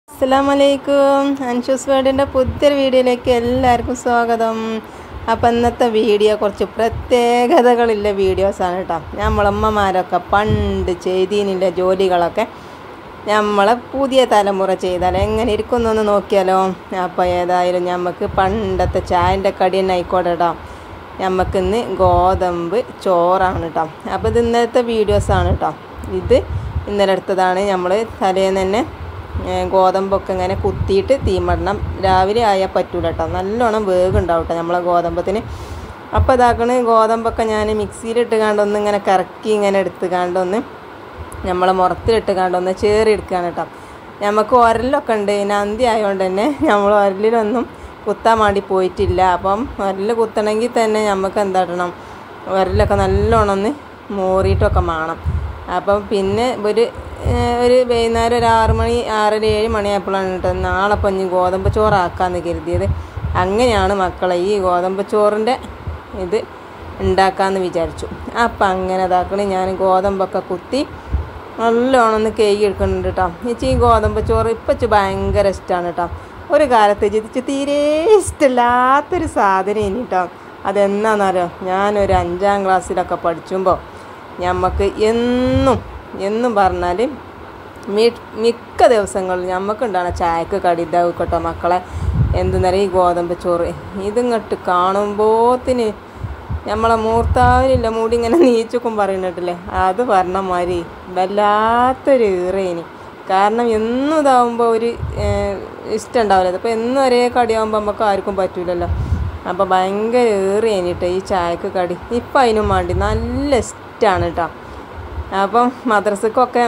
അസ്സലാമലൈക്കും. അൻഷൂസ് വേർഡിൻ്റെ പുതിയൊരു വീഡിയോയിലേക്ക് എല്ലാവർക്കും സ്വാഗതം. അപ്പം ഇന്നത്തെ വീഡിയോ കുറച്ച് പ്രത്യേകതകളില്ല വീഡിയോസാണ് കേട്ടോ. നമ്മളമ്മമാരൊക്കെ പണ്ട് ചെയ്തീനില്ല ജോലികളൊക്കെ നമ്മളെ പുതിയ തലമുറ ചെയ്താൽ എങ്ങനെ ഇരിക്കുന്നൊന്ന് നോക്കിയാലോ. അപ്പോൾ ഏതായാലും നമുക്ക് പണ്ടത്തെ ചായൻ്റെ കടി തന്നെ ആയിക്കോട്ടെ കേട്ടോ. നമുക്കിന്ന് ഗോതമ്പ് ചോറാണ് കേട്ടോ. അപ്പോൾ ഇത് ഇന്നത്തെ വീഡിയോസാണ് കേട്ടോ. ഇത് ഇന്നലെ എടുത്തതാണ്. നമ്മൾ തലേന്ന് തന്നെ ഗോതമ്പൊക്കെ ഇങ്ങനെ കുത്തിയിട്ട് തീമടണം. രാവിലെ ആയാൽ പറ്റൂല കേട്ടോ, നല്ലോണം വേഗുണ്ടാവും കേട്ടോ നമ്മളെ ഗോതമ്പത്തിന്. അപ്പോൾ ഇതാക്കണ് ഗോതമ്പൊക്കെ ഞാൻ മിക്സിയിലിട്ട് കാണ്ടൊന്ന് ഇങ്ങനെ കറക്കി ഇങ്ങനെ എടുത്ത് കാണ്ടൊന്ന് നമ്മളെ മുറത്തിലിട്ട് കാണ്ടൊന്ന് ചേറി എടുക്കുകയാണ് കേട്ടോ. നമുക്ക് ഉരലൊക്കെ ഉണ്ട്, നന്ദി ആയതുകൊണ്ട് തന്നെ നമ്മൾ ഉരലിലൊന്നും കുത്താൻ വേണ്ടി പോയിട്ടില്ല. അപ്പം ഉരൽ കുത്തണമെങ്കിൽ തന്നെ നമുക്ക് എന്താട്ടണം, ഉരലൊക്കെ നല്ലോണം ഒന്ന് മോറിയിട്ടൊക്കെ വേണം. അപ്പം പിന്നെ ഒരു വൈകുന്നേരം ഒരു 6 മണി 6:30 7 മണിയായപ്പോഴാണ് കേട്ടോ നാളെ ഇനി ഗോതമ്പ് ചോറാക്കാമെന്ന് കരുതിയത്. അങ്ങനെയാണ് മക്കളെ ഈ ഗോതമ്പ് ചോറിൻ്റെ ഇത് ഉണ്ടാക്കാമെന്ന് വിചാരിച്ചു. അപ്പം അങ്ങനെ ഇതാക്കണേ ഞാൻ ഗോതമ്പൊക്കെ കുത്തി നല്ലോണം ഒന്ന് കേക്ക് എടുക്കുന്നുണ്ട് കേട്ടോ. ഈ ഗോതമ്പ് ചോറ് ഇപ്പം ഭയങ്കര ഇഷ്ടമാണ് കേട്ടോ. ഒരു കാലത്ത് ചിതിച്ച് തീരെ ഇഷ്ടമില്ലാത്തൊരു സാധനം ഇനി കേട്ടോ. അതെന്നാണെന്നറിയോ, ഞാനൊരു 5ാം ക്ലാസ്സിലൊക്കെ പഠിച്ചുമ്പോൾ നമുക്ക് എന്നും പറഞ്ഞാൽ മിക്ക ദിവസങ്ങളിൽ നമുക്കുണ്ടാണ് ചായക്ക് കടി ഇതാക്കട്ടോ മക്കളെ. എന്തെന്നറിയാം, ഈ ഗോതമ്പ് ചോറ് ഇതിങ്ങോട്ട് കാണുമ്പോത്തിന് നമ്മളെ മൂർത്താവിനില്ല മുടി ഇങ്ങനെ നീച്ചൊക്കും പറയുന്നിട്ടില്ലേ, അത് പറഞ്ഞ മാതിരി വല്ലാത്തൊരു ഈറേനി. കാരണം എന്നും ഇതാവുമ്പോൾ ഒരു ഇഷ്ടം ഉണ്ടാവില്ല. അപ്പോൾ എന്നും ഒരേ കടിയാകുമ്പോൾ നമുക്ക് ആർക്കും പറ്റൂലല്ലോ. അപ്പോൾ ഭയങ്കര ഏറിയനിട്ടോ ഈ ചായക്ക് കടി. ഇപ്പം അതിനും വേണ്ടി നല്ല ഇഷ്ടമാണ് കേട്ടോ. അപ്പം മദ്രസക്കൊക്കെ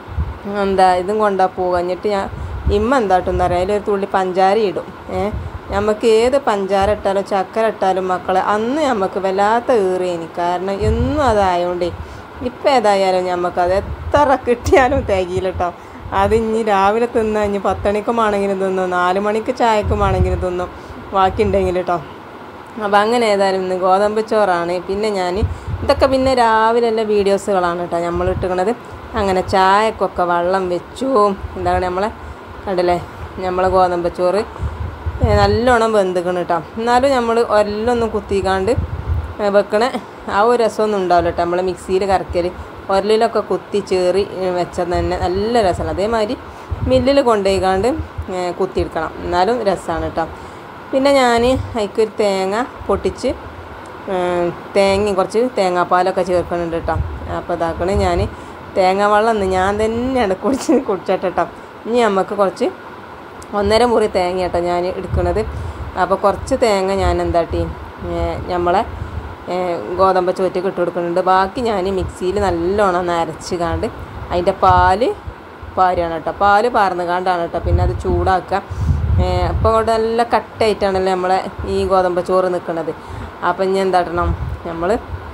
ഇതും കൊണ്ടാൽ പോകുക. എന്നിട്ട് ഇമ്മ എന്താട്ടെന്ന് പറയാം, അതിലൊരു തുള്ളി പഞ്ചാര ഇടും. നമുക്ക് ഏത് പഞ്ചാര ഇട്ടാലും ചക്കര ഇട്ടാലും മക്കളെ അന്ന് നമുക്ക് വല്ലാത്ത ഏറിയേനി. കാരണം എന്നും അതായതുകൊണ്ടേ ഇപ്പം ഏതായാലും നമുക്കത് എത്ര കിട്ടിയാലും തികയില്ല കേട്ടോ. അത് ഇനി രാവിലെ തിന്നാ ഇനി 10 മണിക്കുമാണെങ്കിലും തിന്നും, 4 മണിക്ക് ചായക്കുമാണെങ്കിലും തിന്നും, ബാക്കിയുണ്ടെങ്കിൽ കേട്ടോ. അപ്പം അങ്ങനെ ഏതായാലും ഇന്ന് ഗോതമ്പ് ചോറാണ്. പിന്നെ ഞാൻ ഇതൊക്കെ പിന്നെ രാവിലെയുള്ള വീഡിയോസുകളാണ് കേട്ടോ നമ്മൾ ഇട്ടുന്നത്. അങ്ങനെ ചായക്കൊക്കെ വെള്ളം വെച്ചു. എന്താണ് നമ്മളെ കണ്ടില്ലേ, നമ്മളെ ഗോതമ്പ് ചോറ് നല്ലോണം വെന്തിക്കണം കേട്ടോ. എന്നാലും നമ്മൾ ഒരലൊന്നും കുത്തിക്കാണ്ട് വെക്കണ ആ ഒരു രസമൊന്നും ഉണ്ടാവില്ല കേട്ടോ. നമ്മൾ മിക്സിയിൽ കറക്കൽ ഒരലിലൊക്കെ കുത്തി ചേറി വെച്ചത് തന്നെ നല്ല രസമാണ്. അതേമാതിരി മില്ലിൽ കൊണ്ടുപോയിക്കാണ്ട് കുത്തിയെടുക്കണം, എന്നാലും രസമാണ് കേട്ടോ. പിന്നെ ഞാൻ അതിക്കൊരു തേങ്ങ പൊട്ടിച്ച് തേങ്ങയും കുറച്ച് തേങ്ങാപ്പാലൊക്കെ ചേർക്കുന്നുണ്ട് കേട്ടോ. അപ്പോൾ ഇതാക്കണേ ഞാൻ തേങ്ങ വെള്ളം ഞാൻ തന്നെയാണ് കുടിച്ചിട്ട് കേട്ടോ. ഇനി നമുക്ക് കുറച്ച് 1.5 മുറി തേങ്ങ കേട്ടോ ഞാൻ എടുക്കുന്നത്. അപ്പോൾ കുറച്ച് തേങ്ങ ഞാൻ എന്താട്ടി നമ്മളെ ഗോതമ്പ് ചോറ്റക്ക് ഇട്ട് കൊടുക്കുന്നുണ്ട്. ബാക്കി ഞാൻ മിക്സിയിൽ നല്ലോണം ഒന്ന് അരച്ച് കാണ്ട് അതിൻ്റെ പാരുകയാണ് കേട്ടോ. പാല് പാർന്ന് കാണ്ടാണ് കേട്ടോ പിന്നെ അത് ചൂടാക്കുക. അപ്പോൾ അവിടെ നല്ല കട്ടായിട്ടാണല്ലോ നമ്മളെ ഈ ഗോതമ്പ് ചോറ് നിൽക്കുന്നത്. അപ്പം ഇനി എന്താട്ടണം, നമ്മൾ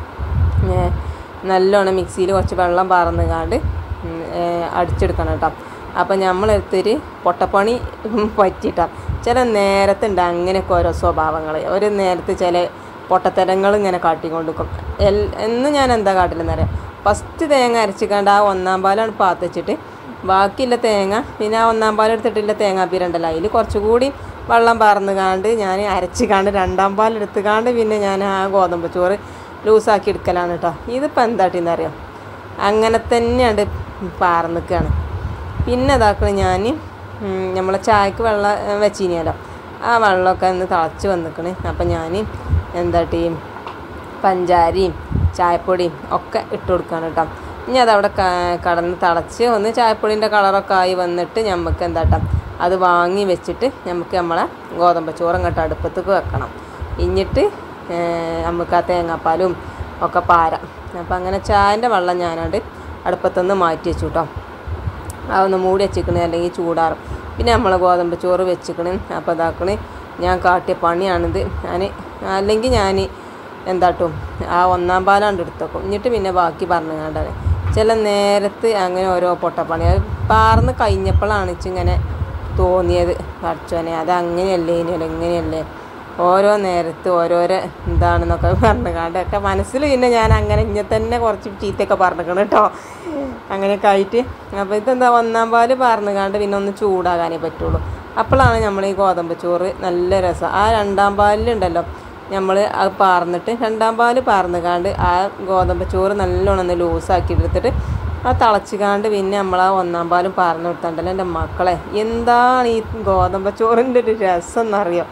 നല്ലോണം മിക്സിയിൽ കുറച്ച് വെള്ളം പാർന്ന് കാണ്ട് അടിച്ചെടുക്കണം കേട്ടോ. അപ്പം നമ്മളെടുത്തൊരു പൊട്ടപ്പണി പറ്റിയിട്ടാണ്. ചില നേരത്തുണ്ട് അങ്ങനെയൊക്കെ ഓരോ സ്വഭാവങ്ങൾ. ഒരു നേരത്ത് ചില പൊട്ടത്തരങ്ങൾ ഇങ്ങനെ കാട്ടിക്കൊണ്ടിരിക്കും. എന്നും ഞാൻ എന്താ കാട്ടില്ലെന്നറിയാം, ഫസ്റ്റ് തേങ്ങ അരച്ചിക്കാണ്ട് ആ 1ാം പാലാണ് പാത്തിച്ചിട്ട് ബാക്കിയുള്ള തേങ്ങ പിന്നെ ആ 1ാം പാലെടുത്തിട്ടില്ല തേങ്ങാപ്പീരുണ്ടല്ലോ അതിൽ കുറച്ചുകൂടി വെള്ളം പാർന്ന് കാണ്ട് ഞാൻ അരച്ച് കാണ്ട് 2ാം പാലെടുത്ത് കാണ്ട് പിന്നെ ഞാൻ ആ ഗോതമ്പ് ചോറ് ലൂസാക്കി എടുക്കലാണ് കേട്ടോ. ഇതിപ്പോൾ എന്താട്ടിന്നറിയാം, അങ്ങനെ തന്നെയാണ് പാർന്നിക്കുകയാണ്. പിന്നെ ഇതാക്കണ ഞാൻ നമ്മളെ ചായക്ക് വെള്ളം വെച്ചിനിയല്ലോ, ആ വെള്ളമൊക്കെ ഒന്ന് തിളച്ച് വന്നിക്കണ്. അപ്പം ഞാൻ എന്താട്ടി പഞ്ചാരയും ചായപ്പൊടിയും ഒക്കെ ഇട്ട് കൊടുക്കുകയാണ് കേട്ടോ. ഇനി അതവിടെ കടന്ന് തിളച്ച് ഒന്ന് ചായപ്പൊടീൻ്റെ കളറൊക്കെ ആയി വന്നിട്ട് നമുക്ക് എന്താട്ടാം അത് വാങ്ങി വെച്ചിട്ട് നമുക്ക് നമ്മളെ ഗോതമ്പ് ചോറ് അങ്ങോട്ട് അടുപ്പത്തേക്ക് വെക്കണം. എന്നിട്ട് നമുക്ക് ആ തേങ്ങാപ്പാലും ഒക്കെ പാരാം. അപ്പം അങ്ങനെ ചായൻ്റെ വെള്ളം ഞാനത് അടുപ്പത്തുനിന്ന് മാറ്റി വെച്ചു കേട്ടോ. അതൊന്ന് മൂടി വെച്ചിക്കണേ, അല്ലെങ്കിൽ ചൂടാറും. പിന്നെ നമ്മൾ ഗോതമ്പ് ചോറ് വെച്ചിക്കണേ. അപ്പോൾ ഇതാക്കണേ ഞാൻ കാട്ടിയ പണിയാണിത്. അല്ലെങ്കിൽ ഞാൻ എന്താട്ടും ആ 1ാം പാലാണ്ട് എടുത്തേക്കും. എന്നിട്ട് പിന്നെ ബാക്കി പറഞ്ഞു കണ്ടാണ് ചില നേരത്ത് അങ്ങനെ ഓരോ പൊട്ടപ്പണി അത് പാർന്ന് കഴിഞ്ഞപ്പോഴാണ് ഇങ്ങനെ തോന്നിയത്, പഠിച്ചോനെ അത് അങ്ങനെയല്ലേ ഇനിയല്ലോ ഇങ്ങനെയല്ലേ ഓരോ നേരത്ത് ഓരോരോ എന്താണെന്നൊക്കെ പറഞ്ഞുകൊണ്ടൊക്കെ മനസ്സിൽ പിന്നെ ഞാൻ അങ്ങനെ ഇങ്ങനെ തന്നെ കുറച്ച് ചീത്തയൊക്കെ പറഞ്ഞിരിക്കണം കേട്ടോ. അങ്ങനെയൊക്കെ ആയിട്ട് അപ്പോൾ ഇതെന്താ 1-ാം പാല് പറഞ്ഞുകൊണ്ട് പിന്നെ ഒന്ന് ചൂടാകാനേ പറ്റുള്ളൂ. അപ്പോഴാണ് നമ്മൾ ഈ ഗോതമ്പ് ചോറ് നല്ല രസം. ആ 2-ാം പാലിലുണ്ടല്ലോ നമ്മൾ അത് പാർന്നിട്ട് 2-ാം പാല് പാർന്നുകാണ്ട് ആ ഗോതമ്പ് ചോറ് നല്ലോണം ഒന്ന് ലൂസാക്കി എടുത്തിട്ട് ആ തിളച്ചിക്കാണ്ട് പിന്നെ നമ്മൾ ആ 1-ാം പാലും പാർന്ന് കൊടുത്തിട്ടുണ്ടല്ലോ എൻ്റെ മക്കളെ, എന്താണ് ഈ ഗോതമ്പ് ചോറിൻ്റെ ഒരു രസം എന്നറിയോ.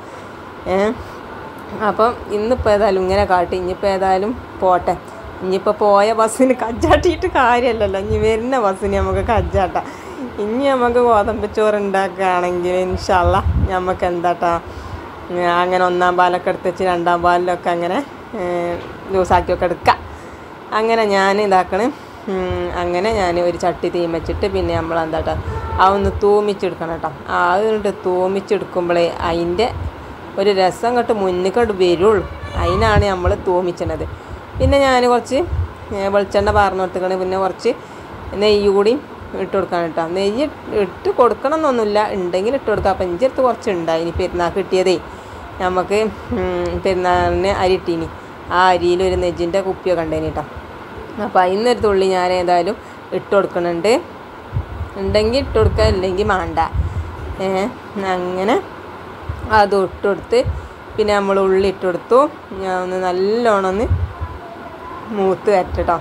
അപ്പം ഇന്നിപ്പോൾ ഏതായാലും ഇങ്ങനെ കാട്ടി, ഇനിയിപ്പോൾ ഏതായാലും പോട്ടെ. ഇനിയിപ്പോൾ പോയ ബസ്സിന് കജ്ജാട്ടിയിട്ട് കാര്യമല്ലല്ലോ, ഇനി വരുന്ന ബസ്സിന് നമുക്ക് കജ്ജാട്ടാം. ഇനി നമുക്ക് ഗോതമ്പ് ചോറ് ഉണ്ടാക്കുകയാണെങ്കിൽ ഇൻഷാ അള്ളാ നമുക്ക് എന്താട്ടാ അങ്ങനെ 1-ാം പാലൊക്കെ എടുത്ത് വെച്ച് 2-ാം പാലിലൊക്കെ അങ്ങനെ ലൂസാക്കിയൊക്കെ എടുക്കാം. അങ്ങനെ ഞാൻ ഇതാക്കണം. അങ്ങനെ ഞാൻ ഒരു ചട്ടി തീ വെച്ചിട്ട് പിന്നെ നമ്മൾ എന്താട്ടാ അതൊന്ന് തൂമിച്ചെടുക്കണം കേട്ടോ. അതുകൊണ്ട് തൂമിച്ചെടുക്കുമ്പോഴേ അതിൻ്റെ ഒരു രസം അങ്ങോട്ട് മുന്നിക്കോട്ട് വരുള്ളൂ. അതിനാണ് നമ്മൾ തൂമിച്ചത്. പിന്നെ ഞാൻ കുറച്ച് വെളിച്ചെണ്ണ പാർന്ന് കൊടുത്തിക്കണം. പിന്നെ കുറച്ച് നെയ്യ് കൂടി ഇട്ട് കൊടുക്കണം കേട്ടോ. നെയ്യ് ഇട്ട് കൊടുക്കണം എന്നൊന്നുമില്ല, ഉണ്ടെങ്കിൽ ഇട്ട് കൊടുക്കാം. അപ്പം എൻ്റെ അടുത്ത് കുറച്ച് ഉണ്ടായി. ഇനി പെരുന്നാൾ കിട്ടിയതേ നമുക്ക് പെരുന്നാളിന് അരി ഇട്ടീനി. ആ അരിയിൽ ഒരു നെജ്ജിൻ്റെ കുപ്പിയൊക്കെ ഉണ്ടേനി കേട്ടോ. അപ്പോൾ അതിന്നൊരു തുള്ളി ഞാൻ ഏതായാലും ഇട്ട് കൊടുക്കുന്നുണ്ട്. ഉണ്ടെങ്കിൽ ഇട്ട് കൊടുക്കുക, ഇല്ലെങ്കിൽ വേണ്ട. അങ്ങനെ അത് ഇട്ട് കൊടുത്ത് പിന്നെ നമ്മൾ ഉള്ളി ഇട്ട് കൊടുത്തു. ഞാൻ ഒന്ന് നല്ലോണം ഒന്ന് മൂത്ത് വരട്ടോ.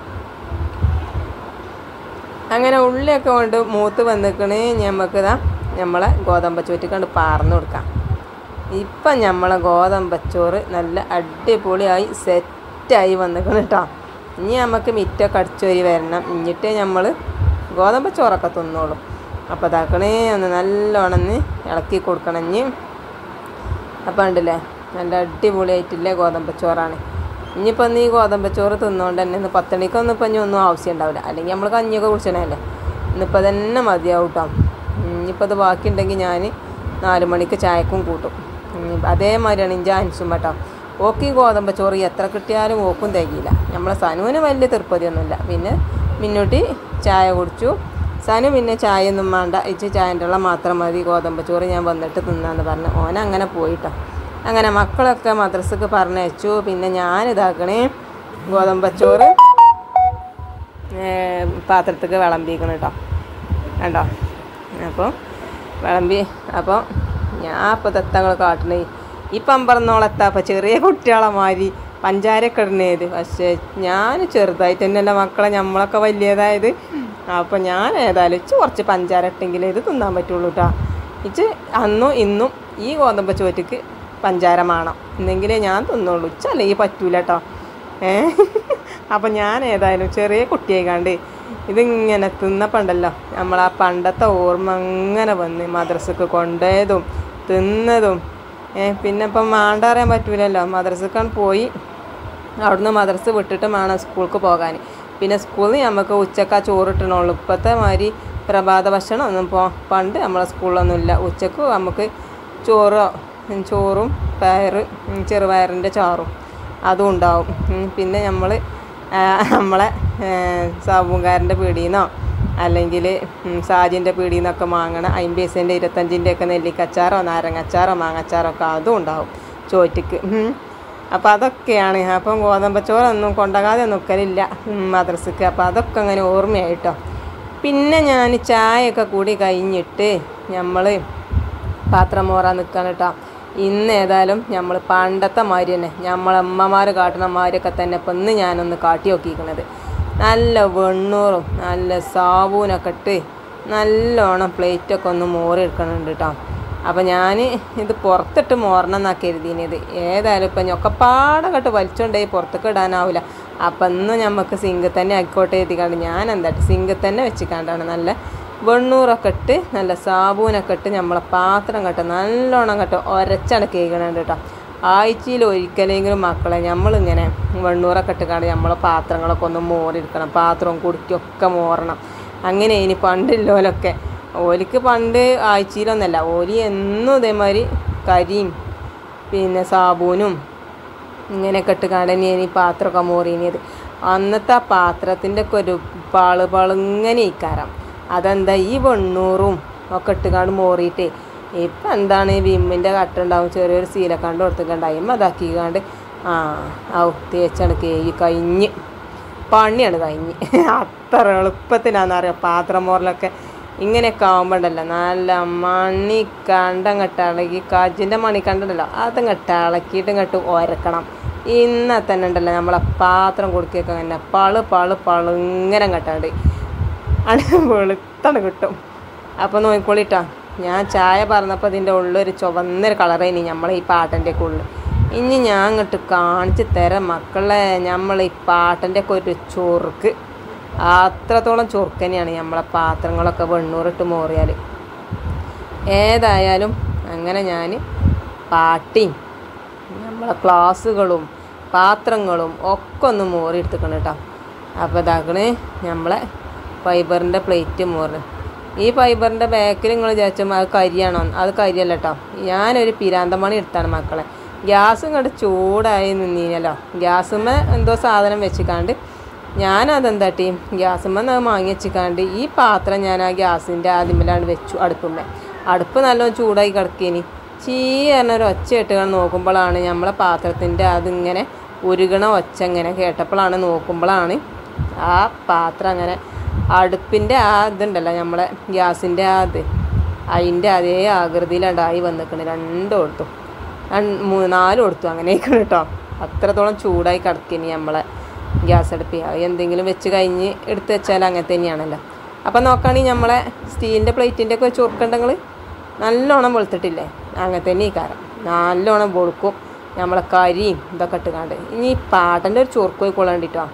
അങ്ങനെ ഉള്ളിയൊക്കെ കൊണ്ട് മൂത്ത് വന്നിക്കണേ നമുക്കിതാ നമ്മളെ ഗോതമ്പച്ചോറ്റ് കണ്ട് പാർന്ന് കൊടുക്കാം. ഇപ്പം നമ്മളെ ഗോതമ്പച്ചോറ് നല്ല അടിപൊളിയായി സെറ്റായി വന്നിക്കണം കേട്ടോ. ഇനി നമുക്ക് മിറ്റൊക്കെ അടിച്ചോരി വരണം, എന്നിട്ട് നമ്മൾ ഗോതമ്പച്ചോറൊക്കെ തിന്നോളും. അപ്പോൾ ഇതാക്കണേ ഒന്ന് നല്ലോണം ഇളക്കി കൊടുക്കണം. ഇനി അപ്പോൾ ഉണ്ടല്ലേ നല്ല അടിപൊളിയായിട്ടില്ലേ ഗോതമ്പച്ചോറാണ്. ഇനിയിപ്പോൾ ഒന്ന് ഈ ഗോതമ്പച്ചോറ് തിന്നുകൊണ്ട് തന്നെ ഇന്ന് 10 മണിക്കൊന്നും ഇപ്പം ഇനി ഒന്നും ആവശ്യം ഉണ്ടാവില്ല. അല്ലെങ്കിൽ നമ്മൾ കഞ്ഞിയൊക്കെ കുടിച്ചണല്ലേ, ഇന്നിപ്പോൾ തന്നെ മതിയാവും കേട്ടോ. ഇനിയിപ്പോൾ അത് ബാക്കിയുണ്ടെങ്കിൽ ഞാൻ 4 മണിക്ക് ചായക്കും കൂട്ടും. അതേമാതിരിയാണ് ഇഞ്ച അൻസും കേട്ടോ. ഓക്ക് ഈ ഗോതമ്പച്ചോറ് എത്ര കിട്ടിയാലും ഓക്കും തികയില്ല. നമ്മളെ സനുവിന് വലിയ തൃപ്പതിയൊന്നുമില്ല. പിന്നെ മുന്നോട്ട് ചായ കുടിച്ചു. സനു പിന്നെ ചായ ഒന്നും വേണ്ട, ഇച്ച് ചായൻ്റെ ഉള്ള മാത്രം മതി, ഗോതമ്പച്ചോറ് ഞാൻ വന്നിട്ട് തിന്നാന്ന് പറഞ്ഞു. ഓനങ്ങനെ പോയിട്ടോ. അങ്ങനെ മക്കളൊക്കെ മദ്രസക്ക് പറഞ്ഞയച്ചു. പിന്നെ ഞാനിതാക്കണേ ഗോതമ്പച്ചോറ് പാത്രത്തേക്ക് വിളമ്പിക്കണം കേട്ടോ. കണ്ടോ അപ്പോൾ വിളമ്പി. അപ്പോൾ ഞാൻ ഇപ്പോൾ തെത്തങ്ങൾ കാട്ടണേ ഈ പമ്പറന്നോളെത്താ അപ്പോൾ ചെറിയ കുട്ടികളെ മാതിരി പഞ്ചാരയൊക്കെ ഇടണേത്. പക്ഷേ ഞാൻ ചെറുതായിട്ട് തന്നെയല്ല മക്കളെ, നമ്മളൊക്കെ വലിയതായത്. അപ്പോൾ ഞാൻ ഏതായാലും ഇച്ച് കുറച്ച് പഞ്ചാര ഇട്ടെങ്കിലേ ഇത് തിന്നാൻ പറ്റുള്ളൂ കേട്ടോ. ഇച്ച് അന്നും ഇന്നും ഈ ഗോതമ്പച്ചോറ്റക്ക് പഞ്ചാര വേണം, എന്നെങ്കിലേ ഞാൻ തിന്നുള്ളൂ. ഇച്ചല്ലെങ്കിൽ പറ്റൂല കേട്ടോ. അപ്പം ഞാൻ ഏതായാലും ചെറിയ കുട്ടിയായിക്കാണ്ട് ഇതിങ്ങനെ തിന്നപ്പണ്ടല്ലോ നമ്മളാ പണ്ടത്തെ ഓർമ്മ അങ്ങനെ വന്ന് മദ്രസക്ക് കൊണ്ടുപോയതും തിന്നതും. പിന്നെ ഇപ്പം മാണ്ട അറിയാൻ പറ്റൂലല്ലോ, മദ്രസക്കാണ് പോയി അവിടുന്ന് മദ്രസ വിട്ടിട്ട് വേണം സ്കൂൾക്ക് പോകാൻ. പിന്നെ സ്കൂളിൽ നിന്ന് നമുക്ക് ഉച്ചക്കാ ചോറിട്ടണുള്ളൂ. ഇപ്പോഴത്തെ മാതിരി പ്രഭാത ഭക്ഷണം ഒന്നും പണ്ട് നമ്മളെ സ്കൂളിലൊന്നുമില്ല. ഉച്ചക്ക് നമുക്ക് ചോറും ചെറുപയറിൻ്റെ ചാറും അതും ഉണ്ടാവും. പിന്നെ നമ്മളെ സാബൂങ്കാരൻ്റെ പീടിയിൽ നിന്നോ അല്ലെങ്കിൽ സാജിൻ്റെ പീടിയിൽ നിന്നൊക്കെ വാങ്ങണം 50 പൈസേൻ്റെ 25-ൻ്റെ ഒക്കെ നെല്ലിക്കച്ചാറോ നാരങ്ങച്ചാറോ മാങ്ങച്ചാറോ ഒക്കെ അതും ഉണ്ടാവും ചോറ്റക്ക്. അപ്പോൾ അതൊക്കെയാണ്. അപ്പം ഗോതമ്പച്ചോറൊന്നും കൊണ്ടുപോകാതെ നിൽക്കലില്ല മദ്രസക്ക്. അപ്പോൾ അതൊക്കെ അങ്ങനെ ഓർമ്മയായിട്ടോ. പിന്നെ ഞാൻ ചായയൊക്കെ കൂടി കഴിഞ്ഞിട്ട് നമ്മൾ പാത്രം മോറാൻ നിൽക്കണം കേട്ടോ. ഇന്ന് ഏതായാലും നമ്മൾ പണ്ടത്തെ മാതിരി തന്നെ നമ്മളമ്മമാർ കാട്ടണ മാതിരിയൊക്കെ തന്നെ ഇപ്പം ഇന്ന് ഞാനൊന്ന് കാട്ടി നോക്കിയിരിക്കണത്. നല്ല വെണ്ണൂറും നല്ല സാബൂനൊക്കെ ഇട്ട് നല്ലോണം പ്ലേറ്റൊക്കെ ഒന്ന് മോറിയെടുക്കണുണ്ട് കേട്ടോ. അപ്പോൾ ഞാൻ ഇത് പുറത്തിട്ട് മോറണം എന്നാണ് കരുതിയത്. ഏതായാലും ഇപ്പം ഞൊക്കപ്പാടൊക്കെ വലിച്ചുകൊണ്ടേ പുറത്തേക്ക് ഇടാനാവില്ല. അപ്പം ഇന്ന് നമുക്ക് സിങ്കിൽ തന്നെ ആയിക്കോട്ടെ എത്തിക്കാണ്ട് ഞാൻ എന്തായിട്ട് സിങ്കിൽ തന്നെ വെച്ചിക്കാണ്ടാണ് നല്ല വെണ്ണൂറൊക്കെ ഇട്ട് നല്ല സാബൂനൊക്കെ ഇട്ട് നമ്മളെ പാത്രം കേട്ടോ നല്ലോണം കേട്ടോ ഒരച്ചാണ് കേൾക്കണുണ്ട് കേട്ടോ. ആഴ്ചയിൽ ഒരിക്കലെങ്കിലും മക്കളെ നമ്മളിങ്ങനെ വെണ്ണൂറൊക്കെ ഇട്ടുകാണ്ട് നമ്മളെ പാത്രങ്ങളൊക്കെ ഒന്ന് മോറിയെടുക്കണം. പാത്രവും കുടിക്കൊക്കെ മോറണം. അങ്ങനെ ഇനി പണ്ടില്ലോലൊക്കെ ഓലിക്ക് പണ്ട് ആഴ്ചയിലൊന്നല്ല, ഓലി എന്നും ഇതേമാതിരി കരിയും പിന്നെ സാബൂനും ഇങ്ങനെയൊക്കെ ഇട്ടുകാണ്ട് ഇനി പാത്രമൊക്കെ മോറിയത്. അന്നത്തെ ആ പാത്രത്തിൻ്റെ ഒക്കെ ഒരു പളുപളുങ്ങനെ ഇക്കാരം. അതെന്താ ഈ വെണ്ണൂറും ഒക്കെ ഇട്ടുകാണ്ട് മോറിയിട്ട് ഇപ്പം എന്താണ് ഈ വിമ്മിൻ്റെ കട്ടുണ്ടാവും ചെറിയൊരു സീലക്കണ്ട് കൊടുത്തിട്ടുണ്ടായി അതാക്കിക്കാണ്ട് തേച്ചാണ് കേക്ക് കഴിഞ്ഞ് പണിയാണ് കഴിഞ്ഞ് അത്ര എളുപ്പത്തിനാണെന്നറിയാം പാത്രം മോറിലൊക്കെ ഇങ്ങനെയൊക്കെ ആകുമ്പോണ്ടല്ലോ നല്ല മണിക്കണ്ടങ്ങട്ട് ഇളകി കജിൻ്റെ മണിക്കണ്ടല്ലോ അതങ്ങട്ട് ഇളക്കിയിട്ട് ഇങ്ങോട്ട് ഉരക്കണം. ഇന്ന തന്നെ ഉണ്ടല്ലോ നമ്മളെ പാത്രം കൊടുക്കുകയൊക്കെ തന്നെ പളു ഇങ്ങനെ കട്ടാണ്ട് വെളുത്താണ് കിട്ടും. അപ്പോൾ നോക്കിക്കോളിട്ടാ ഞാൻ ചായ പറഞ്ഞപ്പോൾ ഇതിൻ്റെ ഉള്ളൊരു ചുവന്നൊരു കളറേനി നമ്മളെ ഈ പാട്ടൻ്റെ ഒക്കെ ഉള്ളിൽ. ഇനി ഞാൻ അങ്ങോട്ട് കാണിച്ച് തരാം മക്കളെ നമ്മൾ ഈ പാട്ടൻ്റെ ഒക്കെ ഒരു ചൊറുക്ക് അത്രത്തോളം ചൊറുക്ക് തന്നെയാണ് നമ്മളെ പാത്രങ്ങളൊക്കെ വെണ്ണൂറിട്ട് മോറിയാൽ. ഏതായാലും അങ്ങനെ ഞാൻ പാട്ടിയും നമ്മളെ ഗ്ലാസ്സുകളും പാത്രങ്ങളും ഒക്കെ ഒന്ന് മോറി എടുത്തിക്കണം കേട്ടോ. അപ്പോൾ ഇതാക്കണേ നമ്മളെ ഫൈബറിൻ്റെ പ്ലേറ്റ് മോറ്. ഈ ഫൈബറിൻ്റെ ബാക്കിൽ നിങ്ങൾ വിചാരിച്ചാൽ അത് കരിയാണോ? അത് കരിയല്ല കേട്ടോ. ഞാനൊരു പിരാന്തമണി എടുത്താണ് മക്കളെ. ഗ്യാസ് ഇങ്ങോട്ട് ചൂടായി നിന്നീനല്ലോ, ഗ്യാസുമ്മ എന്തോ സാധനം വെച്ചിക്കാണ്ട് ഞാനതെന്താട്ടി ഗ്യാസുമ്മ വാങ്ങി വെച്ചിക്കാണ്ട് ഈ പാത്രം ഞാൻ ആ ഗ്യാസിൻ്റെ ആദ്യമില്ലാണ്ട് വെച്ചു അടുപ്പുമ്മേ. അടുപ്പ് നല്ലോണം ചൂടായി കിടക്കേനി. ചീരണൊരു ഒച്ച ഇട്ടുകൾ നോക്കുമ്പോഴാണ് നമ്മളെ പാത്രത്തിൻ്റെ അതിങ്ങനെ ഉരുകണ ഒച്ച ഇങ്ങനെ കേട്ടപ്പോഴാണ് നോക്കുമ്പോഴാണ് ആ പാത്രം അങ്ങനെ അടുപ്പിൻ്റെ ആ ഇതുണ്ടല്ലോ നമ്മളെ ഗ്യാസിൻ്റെ ആ ഇത് അതിൻ്റെ അതേ ആകൃതിയിലുണ്ടായി വന്നിക്കണ്. രണ്ടും കൊടുത്തു, 4 കൊടുത്തു, അങ്ങനെയൊക്കെ കേട്ടോ. അത്രത്തോളം ചൂടായി കിടക്കിനി നമ്മളെ ഗ്യാസ് അടുപ്പ്. അത് എന്തെങ്കിലും വെച്ച് കഴിഞ്ഞ് എടുത്ത് വെച്ചാൽ അങ്ങനെ തന്നെയാണല്ലോ. അപ്പം നോക്കുകയാണെങ്കിൽ നമ്മളെ സ്റ്റീലിൻ്റെ പ്ലേറ്റിൻ്റെ ഒക്കെ ചൊറുക്കുണ്ടെങ്കിൽ നല്ലോണം വെളുത്തിട്ടില്ലേ, അങ്ങനെ തന്നെ ഈ കാരം നല്ലോണം വെളുക്കും നമ്മളെ കരിയും ഇതൊക്കെ ഇട്ടുകാണ്ട്. ഇനി ഈ പാട്ടൻ്റെ ഒരു ചൊറുക്ക് പോയിക്കൊള്ളാണ്ടിട്ടോ.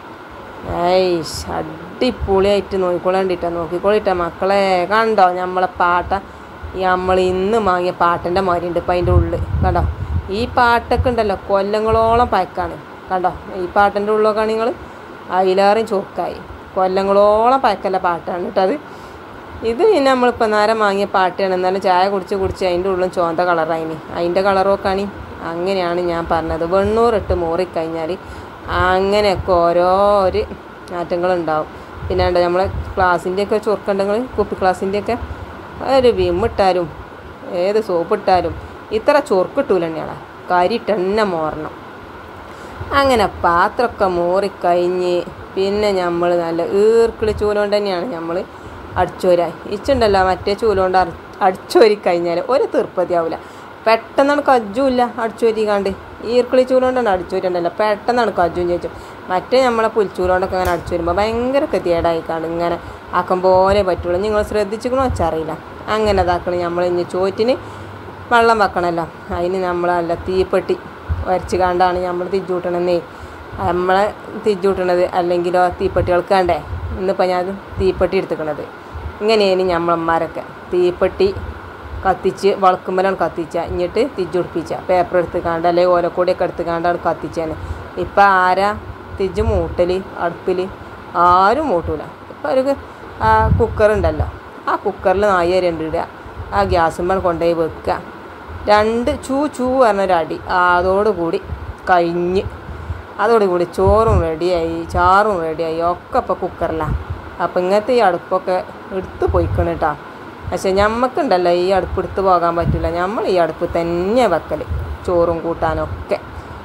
അടിപൊളിയായിട്ട് നോക്കിക്കൊള്ളിട്ടാ മക്കളെ. കണ്ടോ നമ്മളെ പാട്ട നമ്മൾ ഇന്ന് വാങ്ങിയ പാട്ടൻ്റെ മാതിരിയുണ്ട് ഇപ്പം അതിൻ്റെ ഉള്ളിൽ കണ്ടോ. ഈ പാട്ടൊക്കെ ഉണ്ടല്ലോ കൊല്ലങ്ങളോളം പഴക്കാണ് കണ്ടോ. ഈ പാട്ടൻ്റെ ഉള്ളൊക്കെ നിങ്ങൾ അതിലേറെയും ചൊറുക്കായി കൊല്ലങ്ങളോളം പഴക്കല്ല പാട്ടാണ് കേട്ടത്. ഇത് പിന്നെ നമ്മളിപ്പോൾ നേരം വാങ്ങിയ പാട്ടാണ്. എന്നാലും ചായ കുടിച്ച് അതിൻ്റെ ഉള്ളും ചോന്ത കളറായിനി. അതിൻ്റെ കളറൊക്കെയാണ്. അങ്ങനെയാണ് ഞാൻ പറഞ്ഞത്. വെണ്ണൂറിട്ട് മോറിക്കഴിഞ്ഞാൽ അങ്ങനെയൊക്കെ ഓരോ ഒരു മാറ്റങ്ങളുണ്ടാവും. പിന്നെ ഉണ്ട് നമ്മളെ ഗ്ലാസിൻ്റെയൊക്കെ ചൊറുക്കുണ്ടെങ്കിൽ കുപ്പി ഗ്ലാസിൻ്റെയൊക്കെ ഒരു വിമ്മിട്ടാലും ഏത് സോപ്പിട്ടാലും ഇത്ര ചൊറുക്കിട്ടൂല തന്നെയാണ്, കരിട്ടെന്നെ മോറണം. അങ്ങനെ പാത്രമൊക്കെ മോറിക്കഴിഞ്ഞ് പിന്നെ നമ്മൾ നല്ല ഈർക്കിളി ചൂലുകൊണ്ട് തന്നെയാണ് നമ്മൾ അടിച്ചോരായി. ഇച്ചുണ്ടല്ലോ മറ്റേ ചൂലുകൊണ്ട് അടിച്ചോരി കഴിഞ്ഞാൽ ഒരു തീർപ്പതിയാവില്ല, പെട്ടെന്നാണ് കജ്ജുമില്ല അടിച്ചോരിക്കാണ്ട്. ഈർക്കിളി ചൂലുകൊണ്ടാണ് അടിച്ചോരുണ്ടല്ലോ പെട്ടെന്നാണ് കജ്ജും ചോദിച്ചു. മറ്റേ നമ്മളെ പുൽച്ചൂലുകൊണ്ടൊക്കെ അങ്ങനെ അടിച്ചു വരുമ്പോൾ ഭയങ്കര ഗതികേടായിക്കാണ്ട് ഇങ്ങനെ ആക്കം പോലെ പറ്റുള്ളൂ. നിങ്ങൾ ശ്രദ്ധിച്ചിക്കണോ വെച്ചറിയില്ല. അങ്ങനെ ഇതാക്കണം. നമ്മൾ ഇനി ചോറ്റിന് വെള്ളം വെക്കണമല്ലോ, അതിന് നമ്മൾ നല്ല തീപ്പെട്ടി വരച്ച് കാണ്ടാണ് നമ്മൾ തിരിച്ചുകൂട്ടണമെന്നേ. നമ്മളെ തിരിച്ചുകൂട്ടണത് അല്ലെങ്കിലോ തീപ്പെട്ടികൾക്ക് വേണ്ടേ. ഇന്നിപ്പോൾ ഞാൻ തീപ്പെട്ടി എടുത്തിക്കണത് ഇങ്ങനെയാണ്. നമ്മളമ്മമാരൊക്കെ തീപ്പെട്ടി കത്തിച്ച് വളക്കുമ്പോഴാണ് കത്തിച്ച, എന്നിട്ട് തിരിച്ചു പിടിപ്പിച്ച പേപ്പർ എടുത്തുകാണ്ട് അല്ലെങ്കിൽ ഓലക്കൂടിയൊക്കെ എടുത്തുകാണ്ടാണ് കത്തിച്ചാണ്. ഇപ്പം ആരാ തിരിച്ച് മൂട്ടൽ അടുപ്പിൽ? ആരും മൂട്ടൂല. ഇപ്പം ഒരു കുക്കറുണ്ടല്ലോ, ആ കുക്കറിൽ 4 ഇടുക, ആ ഗ്യാസുമ്പോൾ കൊണ്ടുപോയി വെക്കുക, 2 ചൂ പറഞ്ഞൊരടി, അതോടുകൂടി കഴിഞ്ഞ്. അതോടുകൂടി ചോറും റെഡിയായി, ചാറും റെഡിയായി, ഒക്കെ ഇപ്പോൾ കുക്കറിലാണ്. അപ്പം ഇങ്ങനത്തെ ഈ അടുപ്പൊക്കെ എടുത്ത് പോയിക്കണം കേട്ടോ. പക്ഷേ ഞമ്മക്കുണ്ടല്ലോ ഈ അടുപ്പ് എടുത്ത് പോകാൻ പറ്റില്ല. നമ്മൾ ഈ അടുപ്പ് തന്നെ വെക്കൽ ചോറും കൂട്ടാനൊക്കെ.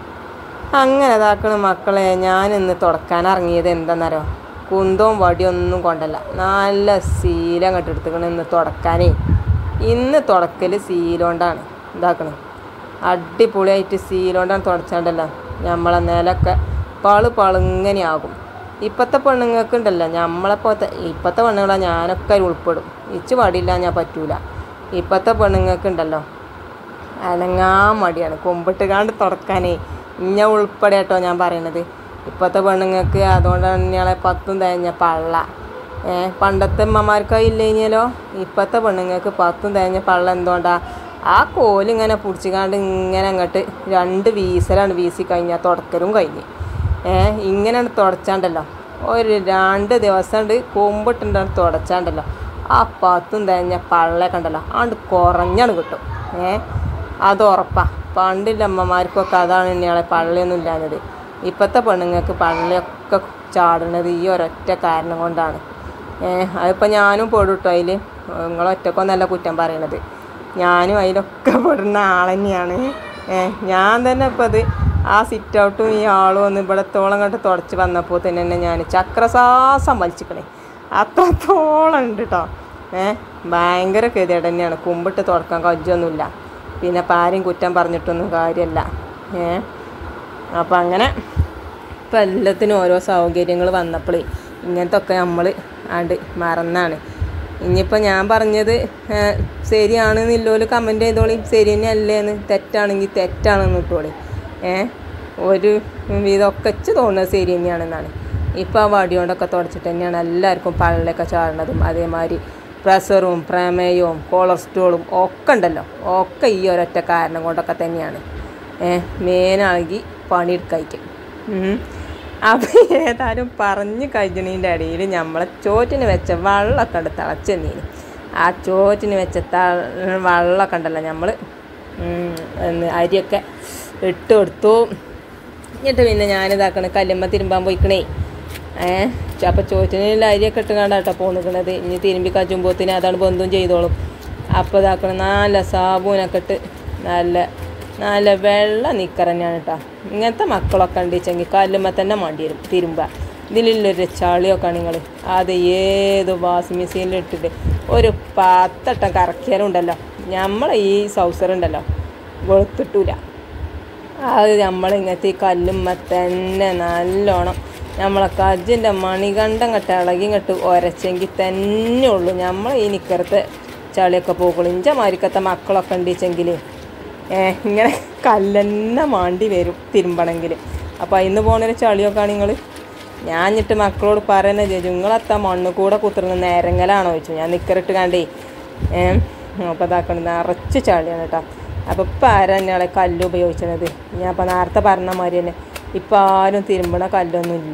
അങ്ങനെ ഇതാക്കണം മക്കളെ. ഞാനിന്ന് തുടക്കാൻ ഇറങ്ങിയത് എന്താണെന്നറിയോ? കുന്തവും വടിയൊന്നും കൊണ്ടല്ല, നല്ല ശീലം അങ്ങോട്ട് എടുത്തുക്കണം ഇന്ന് തുടക്കാനേ. ഇന്ന് തുടക്കൽ ശീലോണ്ടാണ് ഇതാക്കണം. അടിപൊളിയായിട്ട് ശീലോണ്ടാണ് തുടച്ചാണ്ടല്ലോ നമ്മളെ നിലൊക്കെ പളുങ്ങനെയാകും. ഇപ്പോഴത്തെ പെണ്ണുങ്ങൾക്ക് ഉണ്ടല്ലോ നമ്മളെപ്പോഴത്തെ ഇപ്പോഴത്തെ പെണ്ണുങ്ങളാണ് ഞാനൊക്കെ ഉൾപ്പെടും. ഇച്ച് പാടില്ല, ഞാൻ പറ്റൂല. ഇപ്പോഴത്തെ പെണ്ണുങ്ങൾക്ക് ഉണ്ടല്ലോ അനങ്ങാൻ മടിയാണ് കൊമ്പിട്ട് കാണ്ട് തുടക്കാനേ. ഇഞ്ഞ ഉൾപ്പെടെ കേട്ടോ ഞാൻ പറയണത്. ഇപ്പോഴത്തെ പെണ്ണുങ്ങൾക്ക് അതുകൊണ്ടാണ് ഇയാളെ 10 തേഞ്ഞ പള്ള. പണ്ടത്തെ അമ്മമാർക്ക് ഇല്ലേഞ്ഞാലോ. ഇപ്പോഴത്തെ പെണ്ണുങ്ങൾക്ക് 10 തേഞ്ഞ പള്ള. എന്തുകൊണ്ടാണ്? ആ കോലിങ്ങനെ പിടിച്ചിക്കാണ്ട് ഇങ്ങനെ അങ്ങോട്ട് 2 വീസലാണ് വീസി കഴിഞ്ഞാൽ തുടക്കലും കഴിഞ്ഞ്. ഇങ്ങനെയാണ് തുടച്ചാണ്ടല്ലോ ഒരു 2 ദിവസം ഉണ്ട് കൊമ്പിട്ടുണ്ടാണ് തുടച്ചാണ്ടല്ലോ ആ 10 തേഞ്ഞ പള്ളയൊക്കെ ഉണ്ടല്ലോ ആണ്ട് കുറഞ്ഞാണ് കിട്ടും. അത് ഉറപ്പാണ്. പണ്ടില്ല അമ്മമാർക്കൊക്കെ അതാണ് ഇയാളെ പള്ളിയൊന്നും ഇല്ലാഞ്ഞത്. ഇപ്പോഴത്തെ പെണ്ണുങ്ങൾക്ക് പള്ളിയൊക്കെ ചാടുന്നത് ഈ ഒരൊറ്റ കാരണം കൊണ്ടാണ്. അതിപ്പോൾ ഞാനും പെടുട്ടോ അതിൽ. നിങ്ങളൊറ്റക്കൊന്നല്ല കുറ്റം പറയണത്. ഞാനും അതിലൊക്കെ പെടുന്ന ആൾ തന്നെയാണ്. ഞാൻ തന്നെ ഇപ്പം അത് ആ സിറ്റ് ഔട്ടും ഈ ആളും ഒന്ന് ഇവിടത്തോളം കണ്ട് തുടച്ച് വന്നപ്പോൾ തന്നെ ഞാൻ ചക്രസാസം വലിച്ചിക്കണേ. അത്രത്തോളം ഉണ്ട് കേട്ടോ. ഭയങ്കര ഗതികേട് തന്നെയാണ്. കുമ്പിട്ട് തുടക്കാൻ കജ്ജൊന്നുമില്ല. പിന്നെ ആരും കുറ്റം പറഞ്ഞിട്ടൊന്നും കാര്യമല്ല. അപ്പം അങ്ങനെ ഇപ്പം എല്ലാത്തിനും ഓരോ സൗകര്യങ്ങൾ വന്നപ്പോഴേ ഇങ്ങനത്തെ ഒക്കെ നമ്മൾ ആണ്ട് മറന്നാണ്. ഇനിയിപ്പോൾ ഞാൻ പറഞ്ഞത് ശരിയാണെന്നില്ലോല് കമൻറ്റ് ചെയ്തോളി, ശരി തന്നെ അല്ലേന്ന്. തെറ്റാണെങ്കിൽ തെറ്റാണെന്ന് ഇട്ടോളി. ഒരു ഇതൊക്കെ വെച്ച് തോന്നുന്നത് ശരി തന്നെയാണെന്നാണ്. ഇപ്പോൾ ആ വടി കൊണ്ടൊക്കെ തുടച്ചിട്ട് തന്നെയാണ് എല്ലാവർക്കും പള്ളയൊക്കെ ചാടുന്നതും അതേമാതിരി പ്രഷറും പ്രമേയവും കൊളസ്ട്രോളും ഒക്കെ ഉണ്ടല്ലോ. ഒക്കെ ഈ ഒരൊറ്റ കാരണം കൊണ്ടൊക്കെ തന്നെയാണ്. മെയിനാണെങ്കിൽ പണിയെടുക്കായിക്കും. അപ്പം ഏതായാലും പറഞ്ഞ് കഴിഞ്ഞതിൻ്റെ ഇടയിൽ നമ്മളെ ചോറ്റിന് വെച്ച വെള്ളമൊക്കെ ഉണ്ട് തിളച്ചെന്നീന്. ആ ചോറ്റിന് വെച്ച വെള്ളമൊക്കെ ഉണ്ടല്ലോ നമ്മൾ അരിയൊക്കെ ഇട്ട് കൊടുത്തു. എന്നിട്ട് പിന്നെ ഞാനിതാക്കണേ കല്ലുമ്മ തിരുമ്പാൻ പോയിക്കണേ. അപ്പം ചോറ്റിനുള്ള അരിയൊക്കെ ഇട്ടുകൊണ്ടാണ് കേട്ടോ പോന്നിക്കണത്. ഇനി തിരുമ്പി കച്ചുമ്പോത്തിന് അതാണ് ബന്ധവും ചെയ്തോളും. അപ്പോൾ ഇതാക്കണം നല്ല സാബൂനൊക്കെ ഇട്ട് നല്ല വെള്ള നിക്കർ തന്നെയാണ് കേട്ടോ. ഇങ്ങനത്തെ മക്കളൊക്കെ ഉണ്ടിച്ചെങ്കിൽ കല്ലുമ്മ തന്നെ മണ്ടി വരും തിരുമ്പ. ഇതിലുള്ളൊരു ചളിയൊക്കെ നിങ്ങൾ അത് ഏത് വാഷിംഗ് മെഷീനിൽ ഇട്ടിട്ട് ഒരു 10 വട്ടം കറക്കിയാലും ഉണ്ടല്ലോ നമ്മളെ ഈ സൗസറുണ്ടല്ലോ വെളുത്തിട്ടില്ല. അത് നമ്മളിങ്ങനത്തെ ഈ കല്ലുമ്മ തന്നെ നല്ലോണം നമ്മളെ കജ്ജിൻ്റെ മണികണ്ഠം കെട്ട് ഇളകി കെട്ട് ഒരച്ചെങ്കിൽ തന്നെ ഉള്ളൂ നമ്മൾ ഈ നിക്കറത്തെ ചളിയൊക്കെ പോകുള്ളൂ. ഇഞ്ച മാരിക്കത്തെ മക്കളൊക്കെ ഉണ്ടിച്ചെങ്കിൽ ഇങ്ങനെ കല്ലെന്നെ മാണ്ടി വരും തിരുമ്പണമെങ്കിൽ. അപ്പോൾ അതിന്ന് പോകുന്നൊരു ചളിയൊക്കെ നിങ്ങൾ ഞാൻ എന്നിട്ട് മക്കളോട് പറയുന്നത് ചോദിച്ചു, നിങ്ങളെത്താ മണ്ണ് കൂടെ കുത്തിർന്ന് നേരങ്ങലാണോ ചോദിച്ചു. ഞാൻ നിക്കറിട്ട് കണ്ടേ. അപ്പോൾ ഇതാക്കണം നിറച്ച് ചളിയാണ് കേട്ടോ. അപ്പോൾ ഇപ്പം ആരാ തന്നെയാളെ കല്ല് ഉപയോഗിച്ചത്? ഞാൻ അപ്പോൾ നേരത്തെ പറഞ്ഞ മാതിരി തന്നെ ഇപ്പം ആരും തിരുമ്പണ കല്ലൊന്നുമില്ല.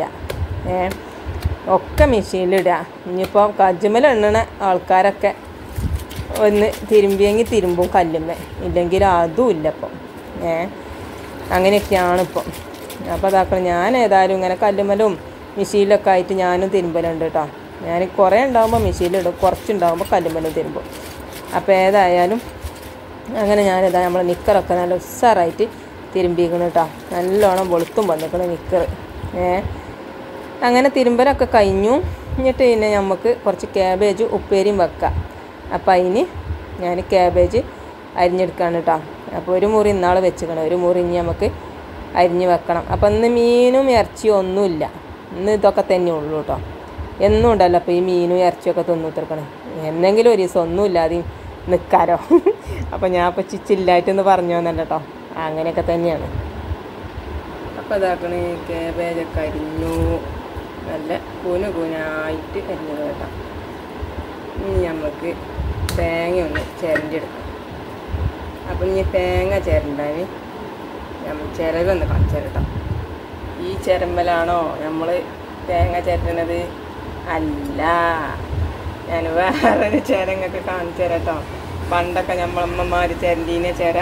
ഒക്കെ മെഷീനിലിടുക. ഇനിയിപ്പോൾ കജ്ജുമ്മൽ എണ്ണണ ആൾക്കാരൊക്കെ ഒന്ന് തിരുമ്പിയെങ്കിൽ തിരുമ്പും കല്ലുമ്മ, ഇല്ലെങ്കിൽ അതും ഇല്ല ഇപ്പം. അങ്ങനെയൊക്കെയാണ് ഇപ്പം. അപ്പോൾ അതാക്കണം ഞാൻ ഏതായാലും ഇങ്ങനെ കല്ലുമ്മലും മെഷീനിലൊക്കെ ആയിട്ട് ഞാനും തിരുമ്പലുണ്ട് കേട്ടോ. ഞാൻ കുറേ ഉണ്ടാകുമ്പോൾ മെഷീനിലിടും, കുറച്ചുണ്ടാകുമ്പോൾ കല്ലുമ്മലും തിരുമ്പും. അപ്പോൾ ഏതായാലും അങ്ങനെ ഞാനിതാ നമ്മളെ നിക്കറൊക്കെ നല്ല ഉസ്സാറായിട്ട് തിരുമ്പിക്കണം കേട്ടോ. നല്ലോണം വെളുത്തും വന്നിക്കണം നിക്കർ. അങ്ങനെ തിരുമ്പലൊക്കെ കഴിഞ്ഞു. എന്നിട്ട് പിന്നെ നമുക്ക് കുറച്ച് ക്യാബേജ് ഉപ്പേരിയും വെക്കാം. അപ്പം അതിന് ഞാൻ ക്യാബേജ് അരിഞ്ഞെടുക്കുകയാണ് കേട്ടോ. അപ്പോൾ ഒരു മുറി ഇന്നാൾ വെച്ചിക്കണം, ഒരു മുറി ഇനി നമുക്ക് അരിഞ്ഞ് വെക്കണം. അപ്പം ഇന്ന് മീനും ഇറച്ചിയും ഒന്നുമില്ല, ഇന്ന് ഇതൊക്കെ തന്നെ ഉള്ളൂ കേട്ടോ. എന്നും ഉണ്ടല്ലോ അപ്പോൾ ഈ മീനും ഇറച്ചിയൊക്കെ തിന്നിട്ടിരിക്കണം. എന്തെങ്കിലും ഒരു ദിവസം ഒന്നുമില്ലാതെയും നിൽക്കാരോ. അപ്പോൾ ഞാൻ ഇപ്പോൾ ചിച്ചില്ലായിട്ടെന്ന് പറഞ്ഞു എന്നല്ല കേട്ടോ, അങ്ങനെയൊക്കെ തന്നെയാണ്. അപ്പോൾ ഇതാക്കണേ ക്യാബേജൊക്കെ അരിഞ്ഞു, നല്ല കൂനായിട്ട് അരിഞ്ഞത് കേട്ടോ. ഇനി നമുക്ക് തേങ്ങ ഒന്ന് ചിരണ്ടി എടുക്കാം. അപ്പം ഇനി തേങ്ങ ചിരണ്ടാൻ നമ്മൾ ചിരവൊന്ന് കാണിച്ചു കേട്ടോ. ഈ ചിരമ്പലാണോ നമ്മൾ തേങ്ങ ചിരണ്ടത്? അല്ല, ഞാൻ വേറൊരു ചിരങ്ങൊക്കെ കാണിച്ചു തരാം കേട്ടോ. പണ്ടൊക്കെ നമ്മളമ്മമാർ ചിരണ്ടീനെ ചിര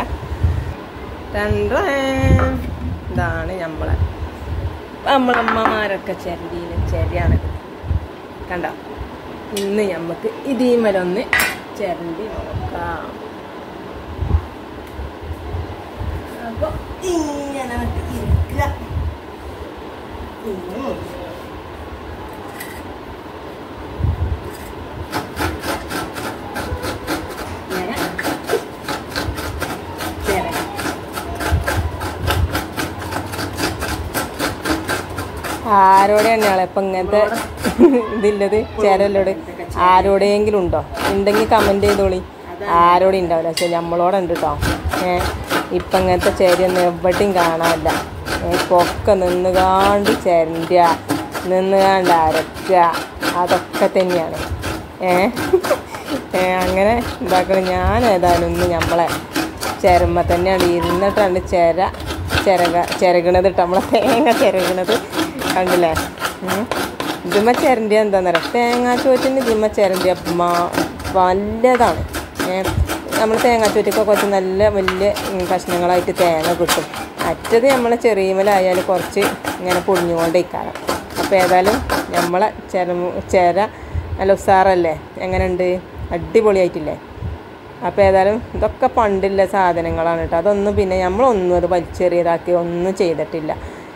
ഇതാണ് നമ്മളമ്മമാരൊക്കെ ചിരണ്ടീനെ ചിരയാണ് കണ്ടോ. ഇന്ന് നമുക്ക് ഇതിമലൊന്ന് ചിരണ്ടി നോക്കാം. അപ്പോൾ ഇങ്ങനെ ഇരിക്കുക. ആരോടെയാണ് ഇപ്പം ഇങ്ങനത്തെ ഇതില്ലത് ചിരലോട്? ആരോടെയെങ്കിലും ഉണ്ടോ? ഉണ്ടെങ്കിൽ കമൻറ്റ് ചെയ്തോളി. ആരോടെ ഉണ്ടാവില്ല, പക്ഷെ നമ്മളോടെ ഉണ്ട് കേട്ടോ. ഇപ്പം ഇങ്ങനത്തെ ചെരിയൊന്നും എവിടെയും കാണാനില്ല. പൊക്കെ നിന്നുകാണ്ട് ചിരണ്ടുക, നിന്നുകാണ്ട് അരക്കുക, അതൊക്കെ തന്നെയാണ്. അങ്ങനെ ഇതാക്കണം. ഞാൻ ഏതായാലും ഒന്ന് നമ്മളെ ചിരമ്പ തന്നെയാണ് ഇരുന്നിട്ടാണ് ചിരകണത് കേട്ടോ. നമ്മളെ തേങ്ങ ചിരകണത് കണ്ടില്ലേ? ഇതിമ്മ ചിരണ്ടിയ എന്താണെന്നറിയാം, തേങ്ങാച്ചോറ്റിന് ഇതിമ്മ ചിരണ്ടിയ വല്ലതാണ്. നമ്മൾ തേങ്ങാച്ചോറ്റൊക്കെ കുറച്ച് നല്ല വലിയ കഷ്ണങ്ങളായിട്ട് തേങ്ങ കിട്ടും. മറ്റത് നമ്മളെ ചെറിയമലായാൽ കുറച്ച് ഇങ്ങനെ പൊടിഞ്ഞുകൊണ്ടിരിക്കണം. അപ്പോൾ ഏതായാലും നമ്മളെ ചിര നല്ല ഉസാറല്ലേ? എങ്ങനെയുണ്ട്? അടിപൊളിയായിട്ടില്ലേ? അപ്പോൾ ഇതാക്കണം, ഞാൻ ഏതായാലും ഒന്ന് നമ്മളെ ചിരമ്പ തന്നെയാണ് ഇരുന്നിട്ടാണ് ചിരകണത് കേട്ടോ. ഞാൻ ഏതായാലും ഒന്ന് നമ്മളെ ചിരമ്പ തന്നെയാണ് ഇരുന്നിട്ടാണ് ചിരകണത്. കണ്ടില്ലേ? നമ്മളെ തേങ്ങ ചിരണ്ടിയ വല്ലതാണ്. അപ്പോൾ ഏതായാലും ഇതൊക്കെ പണ്ടില്ല സാധനങ്ങളാണ് കേട്ടോ. അതൊന്നും പിന്നെ നമ്മളൊന്നും അത് വലിച്ചെറിയതാക്കി ഒന്നും ചെയ്തിട്ടില്ല.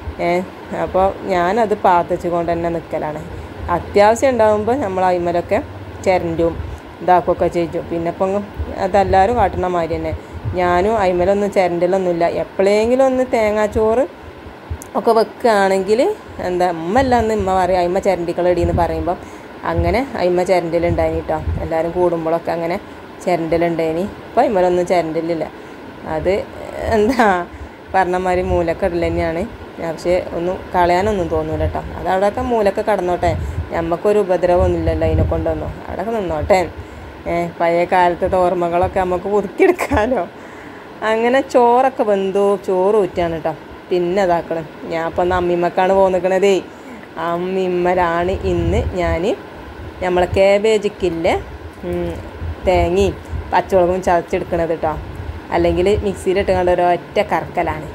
അപ്പോൾ ഞാനത് പാത്തിച്ച് കൊണ്ട് തന്നെ നിൽക്കലാണ്. അത്യാവശ്യം ഉണ്ടാകുമ്പോൾ നമ്മൾ അയിമലൊക്കെ ചിരണ്ടും ഇതാക്കുകയൊക്കെ ചെയ്യും. പിന്നെ ഇപ്പം അതെല്ലാവരും കാട്ടുന്ന മാതിരി തന്നെ ഞാനും അയിമലൊന്നും ചിരണ്ടലൊന്നുമില്ല. എപ്പോഴെങ്കിലും ഒന്ന് തേങ്ങാച്ചോറ് ഒക്കെ വെക്കുകയാണെങ്കിൽ എന്താ ഉമ്മല്ലാന്ന് ഉമ്മ പറയും അയിമ ചിരണ്ടിക്കളടിയെന്ന് പറയുമ്പം അങ്ങനെ അയിമ ചിരണ്ടലുണ്ടായിനി കേട്ടോ. എല്ലാവരും കൂടുമ്പോഴൊക്കെ അങ്ങനെ ചിരണ്ടലുണ്ടായിനി. ഇപ്പം അയിമലൊന്നും ചിരണ്ടലില്ല. അത് എന്താ പറഞ്ഞമാതിരി മൂലക്കടൽ തന്നെയാണ്. പക്ഷേ ഒന്നും കളയാനൊന്നും തോന്നൂല കേട്ടോ. അത് അവിടെയൊക്കെ മൂലൊക്കെ കടന്നോട്ടെ, നമുക്കൊരു ഉപദ്രവമൊന്നുമില്ലല്ലോ അതിനെ കൊണ്ടൊന്നും. അവിടെയൊക്കെ നിന്നോട്ടെ. പഴയ കാലത്തെ ഓർമ്മകളൊക്കെ നമുക്ക് പുതുക്കിയെടുക്കാമല്ലോ. അങ്ങനെ ചോറൊക്കെ വെന്തു, ചോറ് ഊറ്റാണ് കേട്ടോ. പിന്നെ അതാക്കണം ഞാൻ ഇപ്പം ഒന്ന് അമ്മിമ്മക്കാണ് പോന്നിക്കണതേ. അമ്മിമ്മലാണ് ഇന്ന് ഞാൻ നമ്മളെ കാബേജിക്കില്ലേ തേങ്ങയും പച്ചമുളകും ചതച്ചെടുക്കണത് കേട്ടോ. അല്ലെങ്കിൽ മിക്സിയിലിട്ട് കണ്ട ഒരൊറ്റ കറക്കലാണ്.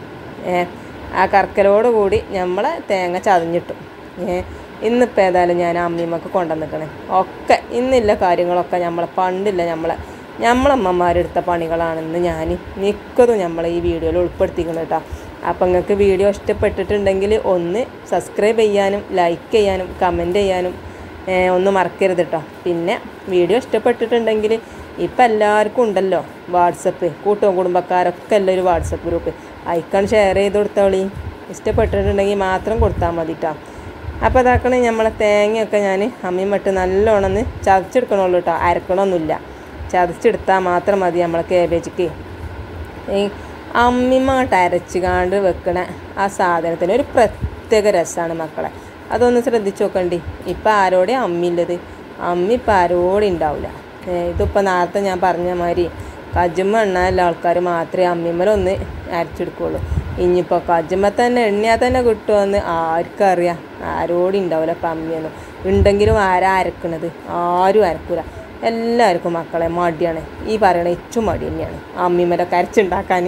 ആ കറക്കലോട് കൂടി നമ്മളെ തേങ്ങ ചതഞ്ഞിട്ടു. ഇന്നിപ്പോൾ ഏതായാലും ഞാൻ അമ്മിമ്മക്ക് കൊണ്ടുവന്നിക്കണേ. ഒക്കെ ഇന്നില്ല കാര്യങ്ങളൊക്കെ പണ്ടില്ല നമ്മളമ്മമാരെടുത്ത പണികളാണെന്ന് ഞാൻ മിക്കതും നമ്മളെ ഈ വീഡിയോയിൽ ഉൾപ്പെടുത്തിക്കണം കേട്ടോ. അപ്പം നിങ്ങൾക്ക് വീഡിയോ ഇഷ്ടപ്പെട്ടിട്ടുണ്ടെങ്കിൽ ഒന്ന് സബ്സ്ക്രൈബ് ചെയ്യാനും ലൈക്ക് ചെയ്യാനും കമൻറ്റ് ചെയ്യാനും ഒന്നും മറക്കരുത് കേട്ടോ. പിന്നെ വീഡിയോ ഇഷ്ടപ്പെട്ടിട്ടുണ്ടെങ്കിൽ ഇപ്പം എല്ലാവർക്കും ഉണ്ടല്ലോ വാട്സപ്പ്, കൂട്ടവും കുടുംബക്കാരൊക്കെ എല്ലാം ഒരു വാട്സപ്പ് ഗ്രൂപ്പ്, അയക്കാൻ ഷെയർ ചെയ്ത് കൊടുത്തോളി. ഇഷ്ടപ്പെട്ടിട്ടുണ്ടെങ്കിൽ മാത്രം കൊടുത്താൽ മതി കേട്ടോ. അപ്പോൾ അതാക്കണേ നമ്മളെ തേങ്ങയൊക്കെ ഞാൻ അമ്മിമട്ട് നല്ലോണം ചതച്ചെടുക്കണുള്ളൂ കേട്ടോ. അരക്കണമൊന്നുമില്ല, ചതച്ചെടുത്താൽ മാത്രം മതി നമ്മളെ കാബേജിക്ക്. ഈ അമ്മിമാട്ട് അരച്ചുകാണ്ട് വെക്കണ ആ സാധനത്തിന് ഒരു പ്രത്യേക രസമാണ് മക്കളെ. അതൊന്ന് ശ്രദ്ധിച്ച് നോക്കണ്ടി. ഇപ്പം ആരോടെ അമ്മിയുള്ളത്? അമ്മി ഇപ്പം ആരോടെ ഉണ്ടാവില്ല. ഇതിപ്പോൾ നേരത്തെ ഞാൻ പറഞ്ഞ മാതിരി കജുമ്മ എണ്ണയുള്ള ആൾക്കാർ മാത്രമേ അമ്മിമ്മലൊന്ന് അരച്ചെടുക്കുകയുള്ളൂ. ഇനിയിപ്പോൾ കജുമ്മ തന്നെ എണ്ണയാൽ തന്നെ കിട്ടുമെന്ന് ആർക്കറിയാം. ആരോടും ഉണ്ടാവില്ല ഇപ്പം അമ്മിയൊന്നും. ഉണ്ടെങ്കിലും ആരാ അരക്കണത്? ആരും അരക്കൂല. എല്ലാവർക്കും മക്കളെ മടിയാണ്. ഈ പറയണ ഏറ്റവും മടി തന്നെയാണ് അമ്മിമ്മലൊക്കെ അരച്ചുണ്ടാക്കാൻ.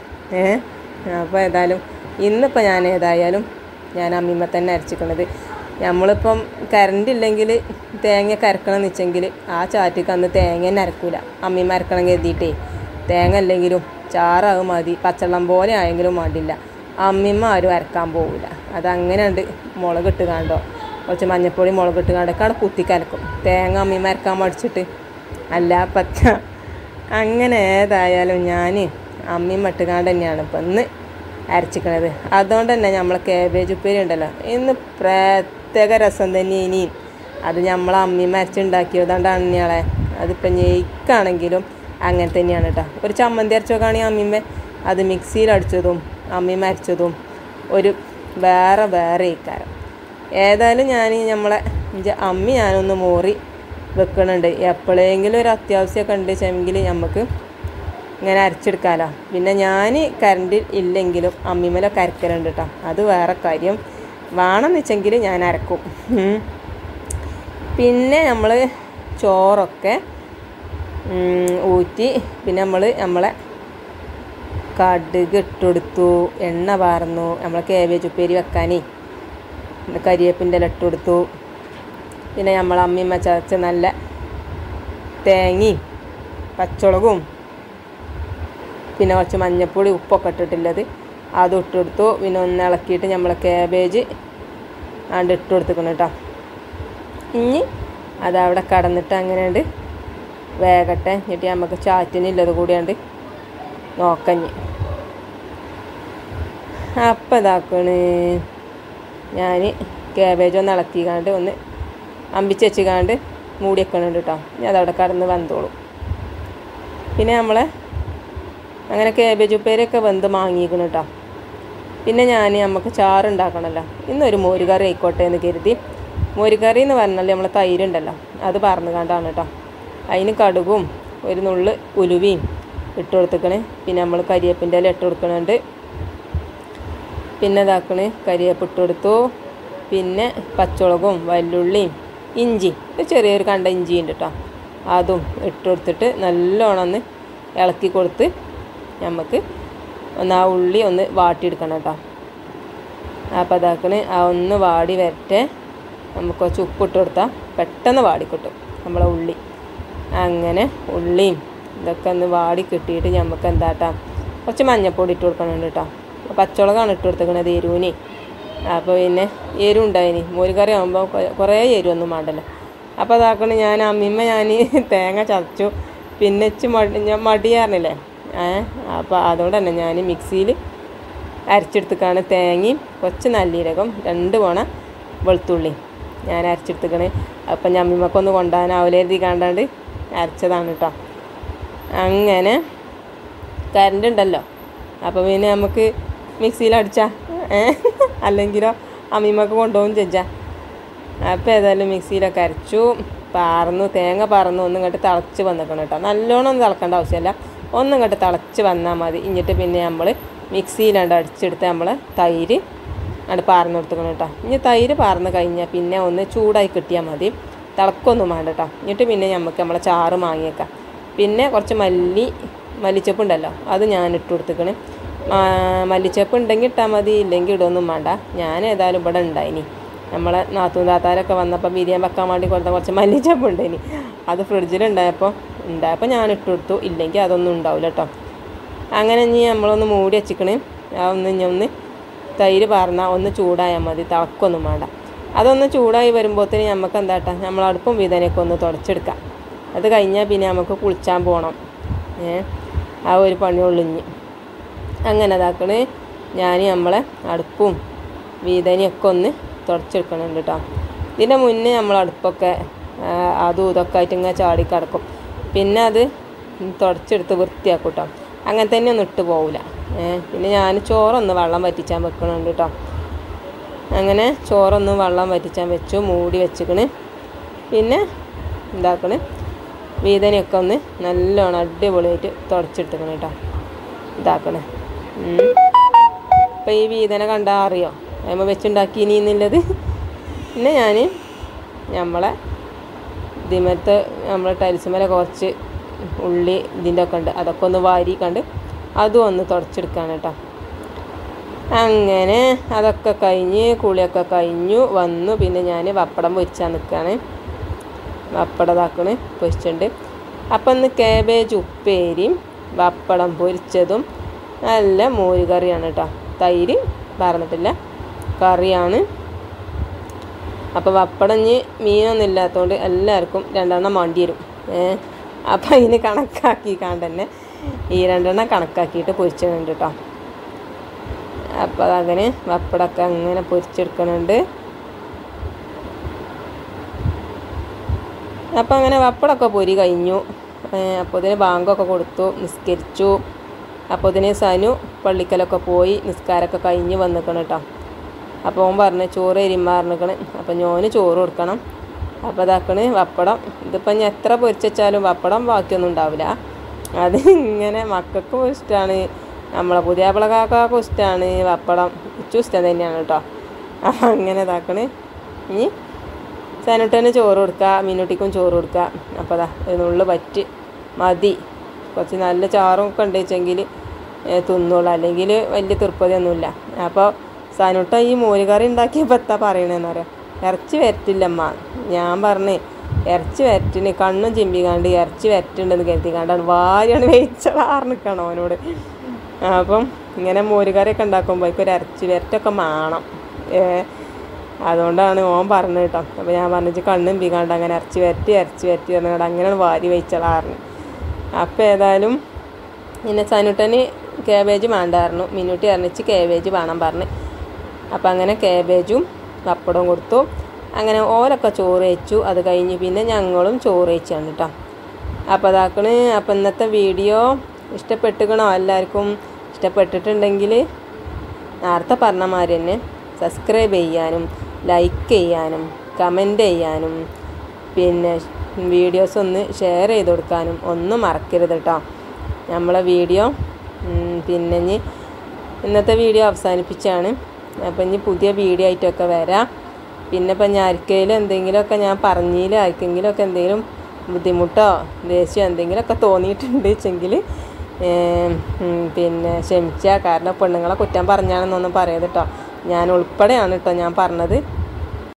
അപ്പോൾ ഏതായാലും ഇന്നിപ്പോൾ ഞാൻ അമ്മിമ്മ തന്നെ അരച്ചിക്കണത്. നമ്മളിപ്പം കറണ്ട് ഇല്ലെങ്കിൽ തേങ്ങ അരക്കണമെന്ന് വെച്ചെങ്കിൽ ആ ചാറ്റിക്ക് അന്ന് തേങ്ങ തന്നെ അരക്കൂല. അമ്മിമ്മ അരക്കണം കരുതിയിട്ടേ. തേങ്ങ അല്ലെങ്കിലും ചാറാകും മതി, പച്ചവെള്ളം പോലെ ആയെങ്കിലും മടിയില്ല. അമ്മിമ്മ ആരും അരക്കാൻ പോകില്ല. അതങ്ങനെ ഉണ്ട്. മുളകിട്ട് കാണ്ടോ കുറച്ച് മഞ്ഞപ്പൊടി മുളകിട്ട് കാണ്ടൊക്കെ കുത്തിക്കലക്കും. തേങ്ങ അമ്മിമ്മ അരക്കാൻ മടിച്ചിട്ട് അല്ല പറ്റ. അങ്ങനെ ഏതായാലും ഞാൻ അമ്മിമ്മ ഇട്ടുകാണ്ട് തന്നെയാണ് ഇപ്പം ഇന്ന് അരച്ചിക്കണത്. അതുകൊണ്ട് തന്നെ നമ്മളെ കാബേജ് ഉപ്പേരി ഉണ്ടല്ലോ ഇന്ന് പ്രത്യേക രസം തന്നെ. ഇനിയും അത് നമ്മളെ അമ്മിമ്മ അരച്ചുണ്ടാക്കിയതുകൊണ്ടാണ് ഇയാളെ. അതിപ്പം ഞെയ്ക്കാണെങ്കിലും അങ്ങനെ തന്നെയാണ് കേട്ടോ. ഒരു ചമ്മന്തി അരച്ചോക്കാണെങ്കിൽ അമ്മിമ്മ അത് മിക്സിയിൽ അടിച്ചതും അമ്മിമ്മ അരച്ചതും ഒരു വേറെ ഇക്കാരം. ഏതായാലും നമ്മളെ അമ്മി ഞാനൊന്ന് മോറി വെക്കണുണ്ട്. എപ്പോഴെങ്കിലും ഒരു അത്യാവശ്യമൊക്കെ ഉണ്ട് വെച്ചെങ്കിൽ നമുക്ക് ഇങ്ങനെ അരച്ചെടുക്കാമല്ലോ. പിന്നെ ഞാൻ കറണ്ടിൽ ഇല്ലെങ്കിലും അമ്മിമ്മലൊക്കെ അരക്കലുണ്ട് കേട്ടോ. അത് വേറെ കാര്യം. വേണമെന്ന് വെച്ചെങ്കിൽ ഞാൻ അരക്കും. പിന്നെ നമ്മൾ ചോറൊക്കെ ഊറ്റി പിന്നെ നമ്മളെ കടുക് ഇട്ടുകൊടുത്തു, എണ്ണ പാർന്നു. നമ്മളെ കാബേജ് ഉപ്പേരി വെക്കാനേ കരിവേപ്പിൻ്റെ ഇല ഇട്ടുകൊടുത്തു. പിന്നെ നമ്മൾ അമ്മിമ്മ ചതച്ച നല്ല തേങ്ങയും പച്ചമുളകും പിന്നെ കുറച്ച് മഞ്ഞൾപ്പൊടി ഉപ്പൊക്കെ ഇട്ടിട്ടുള്ളത് അതും ഇട്ടുകൊടുത്തു. പിന്നെ ഒന്ന് ഇളക്കിയിട്ട് നമ്മളെ കാബേജ് ആണ്ട് ഇട്ട് കൊടുത്തിക്കണം കേട്ടോ. ഇനി അതവിടെ കടന്നിട്ട് അങ്ങനെ ഉണ്ട് വേഗട്ടെ. എന്നിട്ട് നമുക്ക് ചാറ്റിനുള്ളത് കൂടിയാണ്ട് നോക്കഞ്ഞ്. അപ്പം ഇതാക്കണ് ഞാൻ കാബേജ് ഒന്ന് ഇളക്കിക്കാണ്ട് ഒന്ന് അമ്പിച്ച് വെച്ചുകാണ്ട് മൂടി വെക്കണുണ്ട് കേട്ടോ. ഇനി അതവിടെ കടന്ന് വന്നോളും. പിന്നെ നമ്മളെ അങ്ങനെ കാബേജ് ഉപ്പേരിയൊക്കെ വെന്ത് വാങ്ങിക്കണം കേട്ടോ. പിന്നെ നമുക്ക് ചാറുണ്ടാക്കണമല്ലോ. ഇന്നൊരു മോരുകറി ആയിക്കോട്ടെ എന്ന് കരുതി. മോരുകറി എന്ന് പറഞ്ഞാൽ നമ്മളെ തൈരുണ്ടല്ലോ അത് പറന്ന് കണ്ടാണ് കേട്ടോ. അതിന് കടുകും ഒരു നുള്ള് ഉലുവയും ഇട്ട് കൊടുത്തേക്കണേ. പിന്നെ നമ്മൾ കരിവേപ്പിൻ്റെ ഇല ഇട്ട് കൊടുക്കണുണ്ട്. പിന്നെ ഇതാക്കണേ കരിവേപ്പ് ഇട്ട് കൊടുത്തു. പിന്നെ പച്ചമുളകും വല്ലുള്ളിയും ഇഞ്ചി ചെറിയൊരു കണ്ട ഇഞ്ചി ഉണ്ട് കേട്ടോ. അതും ഇട്ട് കൊടുത്തിട്ട് നല്ലോണം ഒന്ന് ഇളക്കി കൊടുത്ത് നമുക്ക് ഒന്ന് ആ ഉള്ളി ഒന്ന് വാട്ടിയെടുക്കണം കേട്ടോ. അപ്പോൾ അതാക്കണേ ആ ഒന്ന് വാടി വരട്ടെ. നമുക്ക് കുറച്ച് ഉപ്പിട്ട് കൊടുത്താൽ പെട്ടെന്ന് വാടിക്കിട്ടും നമ്മളെ ഉള്ളി. അങ്ങനെ ഉള്ളിയും ഇതൊക്കെ ഒന്ന് വാടി കിട്ടിയിട്ട് നമുക്ക് എന്താട്ടാ കുറച്ച് മഞ്ഞപ്പൊടി ഇട്ട് കൊടുക്കണുണ്ട് കേട്ടോ. പച്ചമുളകാണ് ഇട്ട് കൊടുത്തേക്കണത് എരുവിന്. അപ്പോൾ പിന്നെ എരിവ് ഉണ്ടായിനി. മോര് കറി ആകുമ്പോൾ കുറേ എരിവൊന്നും വേണ്ടല്ലോ. അപ്പോൾ അതാക്കണം ഞാൻ തേങ്ങ ചതച്ചു. പിന്നെ മടിയാറിനില്ലേ അപ്പോൾ അതുകൊണ്ട് തന്നെ ഞാൻ മിക്സിയിൽ അരച്ചെടുത്തേക്കാണ് തേങ്ങയും കുറച്ച് നല്ലീരകം 2 പോണ വെളുത്തുള്ളി ഞാൻ അരച്ചെടുത്തേക്കണ്. അപ്പം ഞമ്മിമ്മക്കൊന്ന് കൊണ്ടുപോകാനാവില്ലെഴുതി കണ്ടാണ്ട് അരച്ചതാണ് കേട്ടോ. അങ്ങനെ കറണ്ട് ഉണ്ടല്ലോ, അപ്പോൾ പിന്നെ നമുക്ക് മിക്സിയിൽ അടിച്ചാൽ അല്ലെങ്കിലോ അമ്മിമ്മക്ക് കൊണ്ടുപോകും ചെജ്ജാ. അപ്പോൾ ഏതായാലും മിക്സിയിലൊക്കെ അരച്ചു തേങ്ങ പറന്ന് ഒന്നും ഇങ്ങോട്ട് തിളച്ച് വന്നിക്കണം കേട്ടോ. നല്ലോണം ഒന്നും തിളക്കേണ്ട ആവശ്യമില്ല, ഒന്നും ഇങ്ങോട്ട് തിളച്ച് വന്നാൽ മതി. എന്നിട്ട് പിന്നെ നമ്മൾ മിക്സിയിലാണ്ട് അടിച്ചെടുത്ത് നമ്മൾ തൈര് അവിടെ പാർന്ന് കൊടുക്കണം കേട്ടോ. ഇനി തൈര് പാർന്ന് കഴിഞ്ഞാൽ പിന്നെ ഒന്ന് ചൂടായി കിട്ടിയാൽ മതി, തിളക്കൊന്നും വേണ്ട കേട്ടോ. എന്നിട്ട് പിന്നെ നമുക്ക് നമ്മളെ ചാറ് മാങ്ങിയേക്കാം. പിന്നെ കുറച്ച് മല്ലിച്ചപ്പ് ഉണ്ടല്ലോ, അത് ഞാൻ ഇട്ട് കൊടുത്തേക്കണ്. മല്ലിച്ചപ്പ് ഉണ്ടെങ്കിൽ ഇട്ടാൽ മതി, ഇല്ലെങ്കിൽ ഇടൊന്നും വേണ്ട. ഞാൻ ഏതായാലും ഇവിടെ ഉണ്ടായിനി, നമ്മളെ നാത്തൂൻ താത്താരൊക്കെ വന്നപ്പോൾ ബിരിയാണി വെക്കാൻ വേണ്ടി കൊടുത്ത കുറച്ച് മല്ലിച്ചപ്പ് ഉണ്ടായിനി. അത് ഫ്രിഡ്ജിലുണ്ടായപ്പോൾ ഞാൻ ഇട്ട് കൊടുത്തു, ഇല്ലെങ്കിൽ അതൊന്നും ഉണ്ടാവില്ല കേട്ടോ. അങ്ങനെ ഇനി നമ്മളൊന്ന് മൂടി വെച്ചിക്കണ്. ഒന്ന് തൈര് പാർന്നാൽ ഒന്ന് ചൂടായാൽ മതി, തിളക്കൊന്നും വേണ്ട. അതൊന്ന് ചൂടായി വരുമ്പോഴത്തേന് നമുക്ക് എന്താട്ടാ നമ്മൾ അടുപ്പും വീതനൊക്കെ ഒന്ന് തുടച്ചെടുക്കാം. അത് കഴിഞ്ഞാൽ പിന്നെ നമുക്ക് കുളിച്ചാൻ പോകണം. ആ ഒരു പണിയുള്ളിഞ്ഞ് അങ്ങനെ ഇതാക്കണ്. ഞാൻ നമ്മളെ അടുപ്പും വീതനയൊക്കെ ഒന്ന് തുടച്ചെടുക്കണുണ്ട് കേട്ടോ. ഇതിൻ്റെ മുന്നേ നമ്മൾ അടുപ്പൊക്കെ അതും ഇതൊക്കെ ആയിട്ട് ഇങ്ങനെ ചാടി കിടക്കും. പിന്നെ അത് തുടച്ചെടുത്ത് വൃത്തിയാക്കും കേട്ടോ. അങ്ങനെ തന്നെ ഒന്നും ഇട്ട് പോവില്ല. പിന്നെ ഞാൻ ചോറൊന്ന് വെള്ളം വറ്റിച്ചാൻ വെക്കണുണ്ട് കേട്ടോ. അങ്ങനെ ചോറൊന്ന് വെള്ളം വറ്റിച്ചാൻ വെച്ചു, മൂടി വെച്ചിക്കണ്. പിന്നെ എന്താക്കണ് വീതനയൊക്കെ ഒന്ന് നല്ലോണം അടിപൊളിയായിട്ട് തുടച്ചെടുത്തേക്കണം കേട്ടോ. ഇതാക്കണേ ഇപ്പം ഈ വീതന കണ്ടാൽ അറിയോ അതിമ്മ വെച്ചുണ്ടാക്കി ഇനി എന്നുള്ളത്. പിന്നെ ഞാൻ നമ്മളെ നമ്മളെ ടൈൽസുമേലെ കുറച്ച് ഉള്ളി ഇതിൻ്റെ ഒക്കെ ഉണ്ട്, അതൊക്കെ ഒന്ന് വാരി കണ്ട് അതും ഒന്ന് തുടച്ചെടുക്കുകയാണ് കേട്ടോ. അങ്ങനെ അതൊക്കെ കഴിഞ്ഞ് കുളിയൊക്കെ കഴിഞ്ഞു വന്നു. പിന്നെ ഞാൻ പപ്പടം പൊരിച്ചാൽ നിൽക്കുകയാണ്. പപ്പടം ഇതാക്കണ് പൊരിച്ചിട്ടുണ്ട്. അപ്പം ഇന്ന് കാബേജ് ഉപ്പേരിയും പപ്പടം പൊരിച്ചതും നല്ല മോര് കറിയാണ് കേട്ടോ. തൈര് പറഞ്ഞിട്ടില്ല, കറിയാണ്. അപ്പോൾ പപ്പടം ഇനി മീനൊന്നും ഇല്ലാത്തതുകൊണ്ട് എല്ലാവർക്കും 2 എണ്ണം വേണ്ടി വരും. അപ്പം അതിന് കണക്കാക്കിക്കാണ്ട് തന്നെ ഈ 2 എണ്ണം കണക്കാക്കിയിട്ട് പൊരിച്ചിട്ടുണ്ട് കേട്ടോ. അപ്പോൾ അതങ്ങനെ പപ്പടമൊക്കെ അങ്ങനെ പൊരിച്ചെടുക്കണുണ്ട്. അപ്പം അങ്ങനെ പപ്പടമൊക്കെ പൊരി കഴിഞ്ഞു. അപ്പോൾ ഇതിന് ബാങ്കൊക്കെ കൊടുത്തു, നിസ്കരിച്ചു. അപ്പോൾ ഇതിന് സനു പള്ളിക്കലൊക്കെ പോയി നിസ്കാരമൊക്കെ കഴിഞ്ഞ് വന്നിക്കണം കേട്ടോ. അപ്പോൾ ഓൻ പറഞ്ഞ് ചോറ് എരിമാറിനിക്കണ്. അപ്പോൾ ഞാൻ ചോറ് കൊടുക്കണം. അപ്പോൾ ഇതാക്കണ് പപ്പടം. ഇതിപ്പോൾ ഞാൻ എത്ര പൊരിച്ചാലും പപ്പടം ബാക്കിയൊന്നും ഉണ്ടാവില്ല. അത് ഇങ്ങനെ മക്കൾക്കും ഇഷ്ടമാണ്, നമ്മളെ പുതിയാപ്പിള കാക്കാക്കും ഇഷ്ടമാണ് പപ്പടം, ഇച്ചും ഇഷ്ടം തന്നെയാണ് കേട്ടോ. അപ്പം അങ്ങനെ ഇതാക്കണ്. ഇനി സനുട്ടന് ചോറ് കൊടുക്കുക, മീനുട്ടിക്കും ചോറ് കൊടുക്കുക. അപ്പോൾ അതാ ഇതിനുള്ളിൽ പറ്റ് മതി. കുറച്ച് നല്ല ചാറും ഒക്കെ ഉണ്ട് വെച്ചെങ്കിൽ തിന്നോളൂ, അല്ലെങ്കിൽ വലിയ തൃപ്പതിയൊന്നുമില്ല. അപ്പോൾ സനുട്ട ഈ മോര് കറി ഉണ്ടാക്കിയപ്പോൾ എത്താ പറയണതെന്ന് പറയാം, ഇറച്ചി വരട്ടില്ലമ്മ. ഞാൻ പറഞ്ഞേ ഇറച്ചി വരട്ടിന് കണ്ണും ചിമ്പിക്കാണ്ട് ഇറച്ചി വരട്ടുണ്ടെന്ന് കരുതിക്കാണ്ടാണ് വാരിയാണ് വെയിച്ചളാർന്നിക്കണം അവനോട്. അപ്പം ഇങ്ങനെ മോര് കറിയൊക്കെ ഉണ്ടാക്കുമ്പോഴേക്കും ഒരു ഇറച്ചി വരട്ടൊക്കെ വേണം. അതുകൊണ്ടാണ് ഓൻ പറഞ്ഞത് കേട്ടോ. അപ്പോൾ ഞാൻ പറഞ്ഞിട്ട് കണ്ണും പിക്കാണ്ട് അങ്ങനെ ഇറച്ചി വരട്ടി പറഞ്ഞാൽ അങ്ങനെയാണ് വാരി വെയിച്ചളാർന്ന്. അപ്പോൾ ഏതായാലും പിന്നെ സനുട്ടന് കാബേജ് വേണ്ടായിരുന്നു, മിനുട്ടി അറിഞ്ഞിച്ച് കാബേജ് വേണം പറഞ്ഞ്. അപ്പം അങ്ങനെ കാബേജും പപ്പടവും കൊടുത്തു. അങ്ങനെ ഓരൊക്കെ ചോറ് വെച്ചു. അത് കഴിഞ്ഞ് പിന്നെ ഞങ്ങളും ചോറ് വെച്ചാണ് കേട്ടോ. അപ്പോൾ അതാക്കണ്. അപ്പം ഇന്നത്തെ വീഡിയോ ഇഷ്ടപ്പെട്ടുകണോ? എല്ലാവർക്കും ഇഷ്ടപ്പെട്ടിട്ടുണ്ടെങ്കിൽ നേരത്തെ പറഞ്ഞ മാതിരി തന്നെ സബ്സ്ക്രൈബ് ചെയ്യാനും ലൈക്ക് ചെയ്യാനും കമൻറ്റ് ചെയ്യാനും പിന്നെ വീഡിയോസ് ഒന്ന് ഷെയർ ചെയ്ത് കൊടുക്കാനും ഒന്നും മറക്കരുത് കേട്ടോ. നമ്മളെ വീഡിയോ പിന്നെ ഇനി ഇന്നത്തെ വീഡിയോ അവസാനിപ്പിച്ചാണ്. അപ്പം ഇനി പുതിയ വീഡിയോ ആയിട്ടൊക്കെ വരാം. പിന്നെ ഇപ്പം ഞാൻ ആർക്കെങ്കിലും എന്തെങ്കിലുമൊക്കെ ഞാൻ പറഞ്ഞതിൽ ആർക്കെങ്കിലുമൊക്കെ എന്തെങ്കിലും ബുദ്ധിമുട്ടോ ദേഷ്യമോ എന്തെങ്കിലുമൊക്കെ തോന്നിയിട്ടുണ്ട് വെച്ചെങ്കിൽ പിന്നെ ക്ഷമിക്കുക. കാരണം പെണ്ണുങ്ങളെ കുറ്റം പറഞ്ഞാണെന്നൊന്നും പറയരുത് കേട്ടോ. ഞാൻ ഉൾപ്പെടെയാണ് കേട്ടോ ഞാൻ പറഞ്ഞത്.